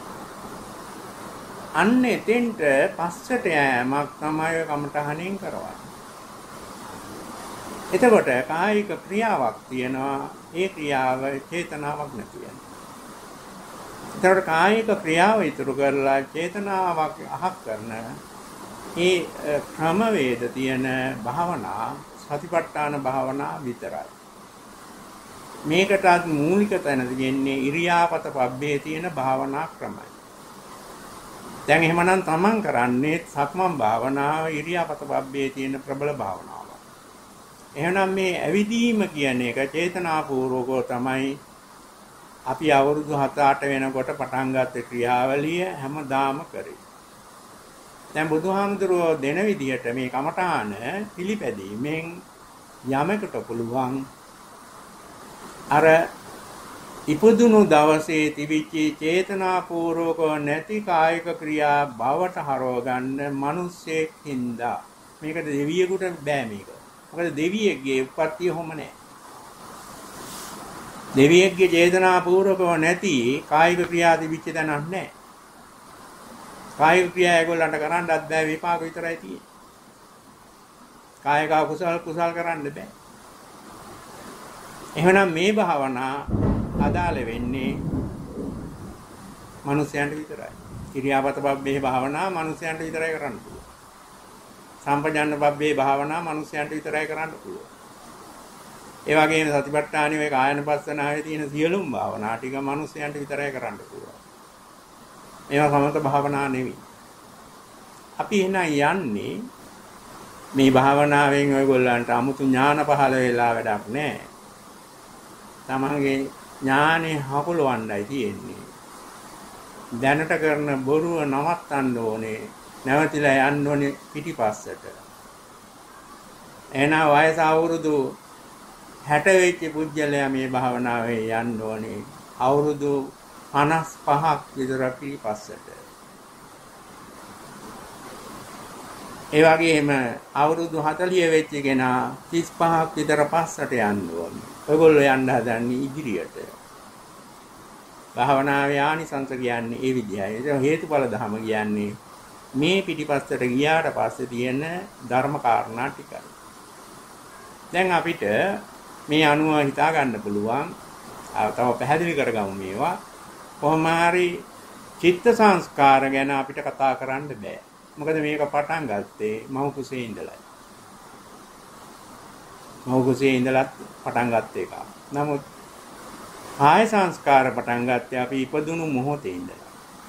Speaker 1: අන්න එතෙන්ට පස්සට යෑමක් තමයි කමඨහණෙන් කරවන්නේ. එතකොට කායික ක්‍රියාවක් තියෙනවා ඒ ක්‍රියාව චේතනාවක් නැති වෙනවා. එතකොට කායික ක්‍රියාව ඉතුරු කරලා චේතනාවක් අහක් කරන ඒ ක්‍රමවේද තියෙන භාවනා සතිපට්ඨාන භාවනා විතරයි. මේකටත් මූලික තැන දෙන්නේ ඉරියාපත පබ්බේ තියෙන භාවනා ක්‍රමයි. දැන් එහෙමනම් තමන් කරන්නේ සක්මන් භාවනාව ඉරියාපත පබ්බේ තියෙන ප්‍රබල භාවනාව. එහෙනම් මේ ඇවිදීම කියන එක චේතනාපූර්වකව තමයි අපි අවුරුදු හත අට වෙනකොට පටන් ගත්ත ක්‍රියාවලිය හැමදාම කරේ. දැන් බුදුහාමුදුරුවෝ දෙන විදිහට මේ කමඨාන පිළිපැදීමෙන් යමකට පුළුවන් අර ඉපදුණු දවසේ තිබිච්ච චේතනාපූර්වක නැති කායික ක්‍රියා බවට හරව ගන්න මිනිස්සෙක් හින්දා මේකට දෙවියෙකුට බෑ මේක. මොකද දෙවියෙක්ගේ උප්පත්තිය හොම නැහැ. දෙවියෙක්ගේ චේතනාපූර්වකව නැති කායික ක්‍රියා තිබිච්ච තැනක් නැහැ. කායික ක්‍රියා ඒගොල්ලන්ට කරන්නත් බෑ විපාක විතරයි තියෙන්නේ. කායික කුසල කුසල් කරන්න බෑ. එහෙනම් මේ භාවනා අදාළ වෙන්නේ මනුස්සයන්ට විතරයි. ඉරියාපත බබ්බේ භාවනා මනුස්සයන්ට විතරයි කරන්න පුළුවන්. සම්පජාන්න බබ්බේ භාවනා මනුස්සයන්ට විතරයි කරන්න පුළුවන්. ඒ වගේම සතිපට්ඨානෙ ඔය කායනපස්සනාවේ තියෙන සියලුම භාවනා ටික මනුස්සයන්ට විතරයි කරන්න පුළුවන්. මේවා සමත භාවනා නෙවෙයි. අපි එහෙනම් යන්නේ මේ භාවනාවෙන් ඔයගොල්ලන්ට 아무තු ඥාන පහළ වෙලා වැඩක් නැහැ. තමන්ගේ ඥානෙ හකුලවන්නයි තියෙන්නේ. දැනට කරන බොරුව නවත්තන්න ඕනේ. නැවතිලා යන්න ඕනේ පිටිපස්සට. එන වයස අවුරුදු හැට වෙච්ච පුජ්‍යලයා මේ භාවනාවේ යන්න ඕනේ. අවුරුදු පනස් පහක් විතර පිටිපස්සට. ඒ වගේම අවුරුදු හතළිය වෙච්ච කෙනා තිස් පහක් විතර පස්සට යන්න ඕනේ. ඔයගොල්ලෝ යන්න හදන්නේ ඉදිරියට. භාවනාවේ ආනිසංස කියන්නේ ඒ විදිහයි. ඒක හේතුඵල ධම කියන්නේ මේ පිටිපස්සට ගියාට පස්සේ තියෙන ධර්ම කාරණා ටිකයි. දැන් අපිට මේ අනුව හිතා ගන්න පුළුවන්. තව පැහැදිලි කරගමු මේවා. කොහොම හරි චිත්ත සංස්කාර ගැන අපිට කතා කරන්න බෑ. මොකද මේක පටන් ගත්තේ මව් කුසේ ඉඳලා. මව් කුසේ ඉඳලා පටන් ගත්ත එක. නමුත් කාය සංස්කාර පටන් ගත්තේ අපි ඉපදුණු මොහොතේ ඉඳලා.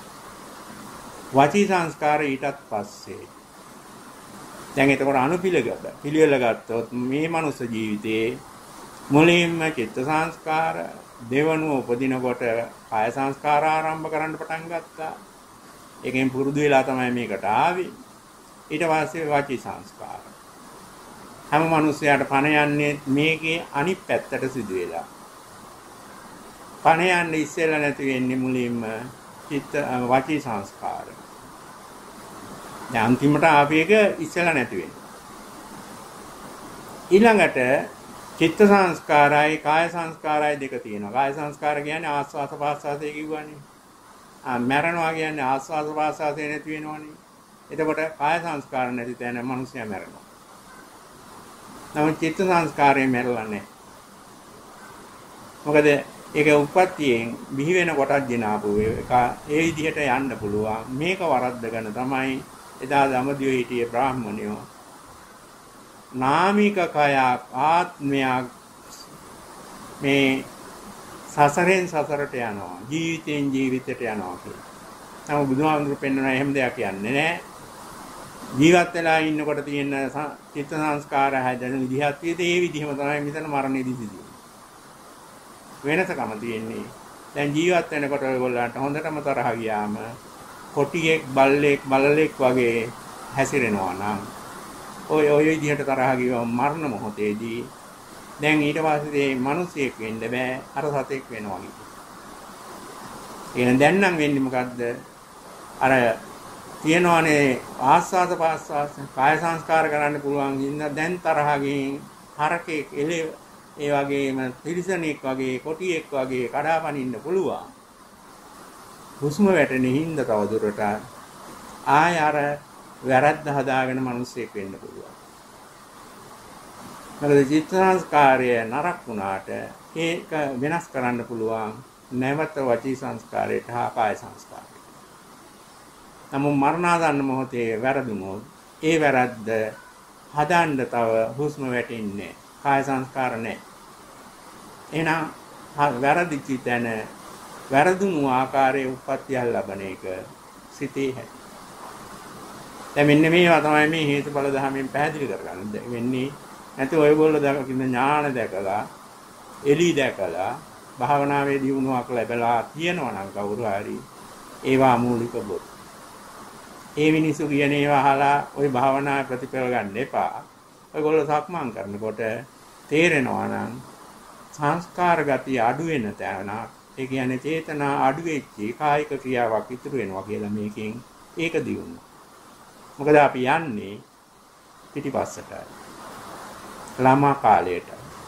Speaker 1: වචී සංස්කාර ඊටත් පස්සේ. දැන් එතකොට අනුපිළිගත පිළිවෙල ගත්තොත් මේ මනුස්ස ජීවිතයේ මුලින්ම චිත්ත සංස්කාර දෙවනුව උපදිනකොට කාය සංස්කාර ආරම්භ කරන්න පටන් ගත්තා. ඒකෙන් පුරුදු වෙලා තමයි මේකට ආවේ. ඊට පස්සේ වාචී සංස්කාර. හැම මිනිසයාට පණ යන්නේ මේකේ අනිත් පැත්තට සිදු වෙලා. පණ යන්නේ ඉස්සෙල්ලා නැති වෙන්නේ මුලින්ම චිත්ත වාචී සංස්කාර. දැන් අන්තිමට ආපේක ඉස්සෙල්ලා නැති වෙන්නේ. ඊළඟට චිත්ත සංස්කාරයි කාය සංස්කාරයි දෙක තියෙනවා. කාය සංස්කාර කියන්නේ ආස්වාස පාස්වාසය කිව්වනේ. ආ මරණවා කියන්නේ ආස්වාස පාස්වාසය නැති වෙනවනේ. එතකොට කාය සංස්කාර නැති තැන මිනිස්සයා මරනවා. නමුත් චිත්ත සංස්කාරය මැරෙලා නැහැ. මොකද ඒක උප්පත්තියෙන් බිහි වෙන කොටක් දිනාපු එක ඒ විදිහට යන්න පුළුවන්. මේක වරද්දගෙන තමයි එදා දඹදිව හිටියේ බ්‍රාහ්මණයෝ නාමික කයක් ආත්මයක් මේ සසරෙන් සසරට යනවා ජීවිතෙන් ජීවිතයට යනවා කියලා. නමුත් බුදුහාමුදුරු පෙන්වන එහෙම දෙයක් කියන්නේ නැහැ. ජීවත් වෙලා ඉන්නකොට තියෙන චිත්ත සංස්කාර හැදෙන විදිහත් ඒ විදිහම තමයි මෙතන මරණයේදී සිදුවෙන්නේ. වෙනසකම තියෙන්නේ. දැන් ජීවත් වෙනකොට ඔයගොල්ලන්ට හොඳටම තරහ ගියාම කොටියෙක් බල්ලෙක් බලලෙක් වගේ හැසිරෙනවා නම් ඔය ඔය විදිහට තරහ ගියම මරණ මොහොතේදී දැන් ඊට පස්සේ මේ මිනිසෙක් වෙන්න බෑ අර සතෙක් වෙනවා වගේ. එහෙනම් දැන් නම් වෙන්නේ මොකද්ද? අර තියෙනවානේ ආස්වාද පාස්වාස කාය සංස්කාර කරන්න පුළුවන් ඉන්න දැන් තරහකින් හරකෙක් එළේ ඒ වගේම තිරිසනෙක් වගේ කොටියෙක් වගේ කඩාපනින්න පුළුවන්. හුස්ම වැටෙන හිඳ තව දුරට ආය අර වැරද්ද හදාගෙන මිනිස්සෙක් වෙන්න පුළුවන්. මොකද චිත්ත සංස්කාරය නරක වුණාට ඒක වෙනස් කරන්න පුළුවන් නැවත වචී සංස්කාරයට හා කාය සංස්කාරයට. නමුත් මරණාසන්න මොහොතේ වැරදුනොත් ඒ වැරද්ද හදන්න තව හුස්ම වැටෙන්නේ කාය සංස්කාර නැහැ. එහෙනම් වැරදිච්ච තැන වැරදුණු ආකාරයේ උප්පත්තිය ලබන එක සිතේ හැටි. දැන් මෙන්න මේවා තමයි මේ හේතුඵල ධර්මයෙන් පැහැදිලි කරගන්න වෙන්නේ. නැත්නම් ඔයගොල්ලෝ දකින්න ඥාන දැකලා, එලි දැකලා, භාවනාවේ දියුණුවක් ලැබලා තියෙනවා නම් කවුරු හරි ඒවා මූලික බොත්. ඒ මිනිසු කියන ඒවා අහලා ওই භාවනා ප්‍රතිඵල ගන්න එපා. ඔයගොල්ලෝ සක්මන් කරනකොට තේරෙනවා නම් සංස්කාර ගතිය අඩු වෙන තැන, ඒ කියන්නේ චේතනා අඩු වෙච්ච කායික ක්‍රියාවක් ඉතුරු වෙනවා කියලා මේකෙන් ඒක දියුණු. මොකද අපි යන්නේ පිටිපස්සට. ළමා කාලයට.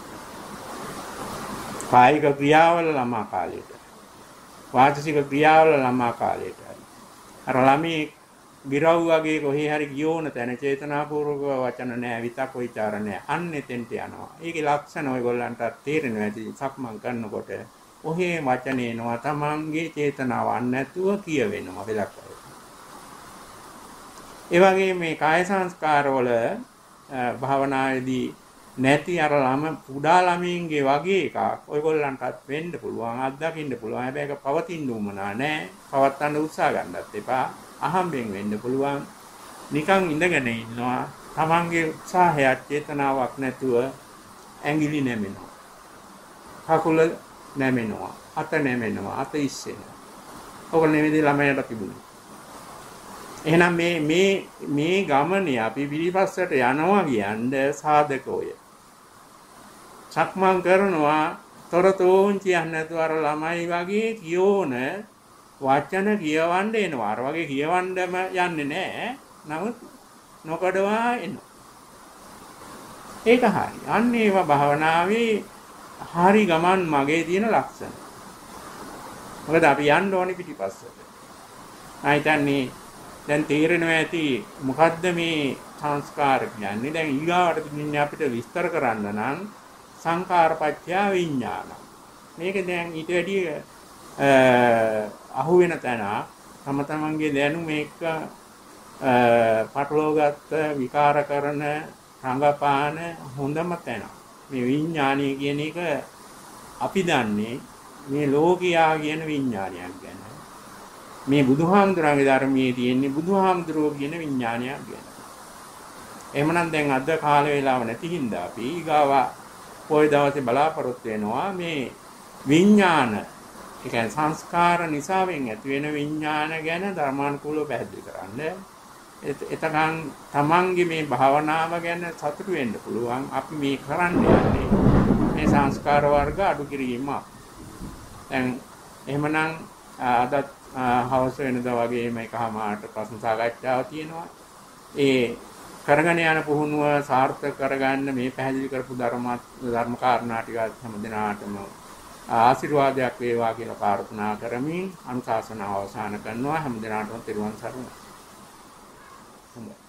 Speaker 1: කායික ක්‍රියාවල ළමා කාලයට. වාචික ක්‍රියාවල ළමා කාලයට. අර ළමී බිරව් වගේ කොහේ හරි ගියෝන තැන චේතනාපූර්වක වචන නැහැ, විතක් විචාර නැහැ. අන්න එතෙන්ට යනවා. ඒකේ ලක්ෂණ ඔයගොල්ලන්ට තේරෙනවා ඇති. සක්මන් කරනකොට ඔහේ වචන එනවා තමන්ගේ චේතනාව නැතුව කියවෙනවා වෙලක් වගේ. ඒ වගේ මේ කාය සංස්කාරවල භාවනාවේදී නැති අර ළම පුඩා ළමයින්ගේ වගේ එකක් ඔයගොල්ලන්ටත් වෙන්න පුළුවන්, අත්දකින්න පුළුවන්. හැබැයි ඒක පවතින්න උවමනා නැහැ. පවත්වන්න උත්සාහ ගන්නත් එපා. අහම්බෙන් වෙන්න පුළුවන්. නිකන් ඉඳගෙන ඉන්නවා. තමන්ගේ උත්සාහයක් චේතනාවක් නැතුව ඇඟිලි නැමෙනවා. කකුල නැමෙනවා. අත නැමෙනවා. අත ඉස්සෙනවා. ඔක නෙමෙයි ළමයට තිබුණේ. එහෙනම් මේ මේ මේ ගමනේ අපි පිළිපස්සට යනවා කියන්නේ සාධකෝය. සක්මන් කරනවා තොරතෝන් කියන්නේ නැතුව අර ළමයි වගේ කියෝන වචන කියවන්න එනවා. අර වගේ කියවන්නම යන්නේ නැහැ. නමුත් නොකඩවා එනවා. ඒක හරි. අන්න ඒවා භාවනාවේ හරි ගමන් මගේ තියෙන ලක්ෂණ. මොකද අපි යන්න ඕනේ පිටිපස්සට. ආයිතන්නේ දැන් තේරෙනවා ඇති මොකද්ද මේ සංස්කාර කියන්නේ. දැන් ඊගාවට තින්නේ අපිට විස්තර කරන්න නම් සංකාරපච්චය විඥාන. මේක දැන් ඊට වැඩිය අහු වෙන තැන තම තමන්ගේ දැනුම එක්ක පටලවාගත්ත විකාර කරන රංගපාන හොඳම තැන. මේ විඥානය කියන එක අපි දන්නේ මේ ලෝකියා කියන විඥානයක් ගැන. මේ බුදුහාමුදුරන්ගේ ධර්මයේ තියෙන්නේ බුදුහාමුදුරුවෝ කියන විඥානයක් ගැන. එහෙමනම් දැන් අද කාල වේලාව නැති හින්දා අපි ඊගාව පොයි දවසේ බලාපොරොත්තු වෙනවා මේ විඥාන, ඒ කියන්නේ සංස්කාර නිසාවෙන් ඇති වෙන විඥාන ගැන ධර්මානුකූලව පැහැදිලි කරන්න. එතකන් තමන්ගේ මේ භාවනාව ගැන සතුටු වෙන්න පුළුවන්. අපි මේ කරන්න යන්නේ මේ සංස්කාර වර්ග අඩු කිරීම. දැන් එහෙමනම් අද හවස වෙනදා වගේ මේකමාරට ප්‍රශ්න සාකච්ඡාවක් තියෙනවා. ඒ කරගෙන යන පුහුණුව සාර්ථක කරගන්න මේ පැහැදිලි කරපු ධර්ම ධර්ම කාරණා ටික හැම දිනාටම ආශිර්වාදයක් වේවා කියලා ප්‍රාර්ථනා කරමින් අනුශාසනාව අවසන් කරනවා. හැම දිනාටම තෙරුවන් සරණයි.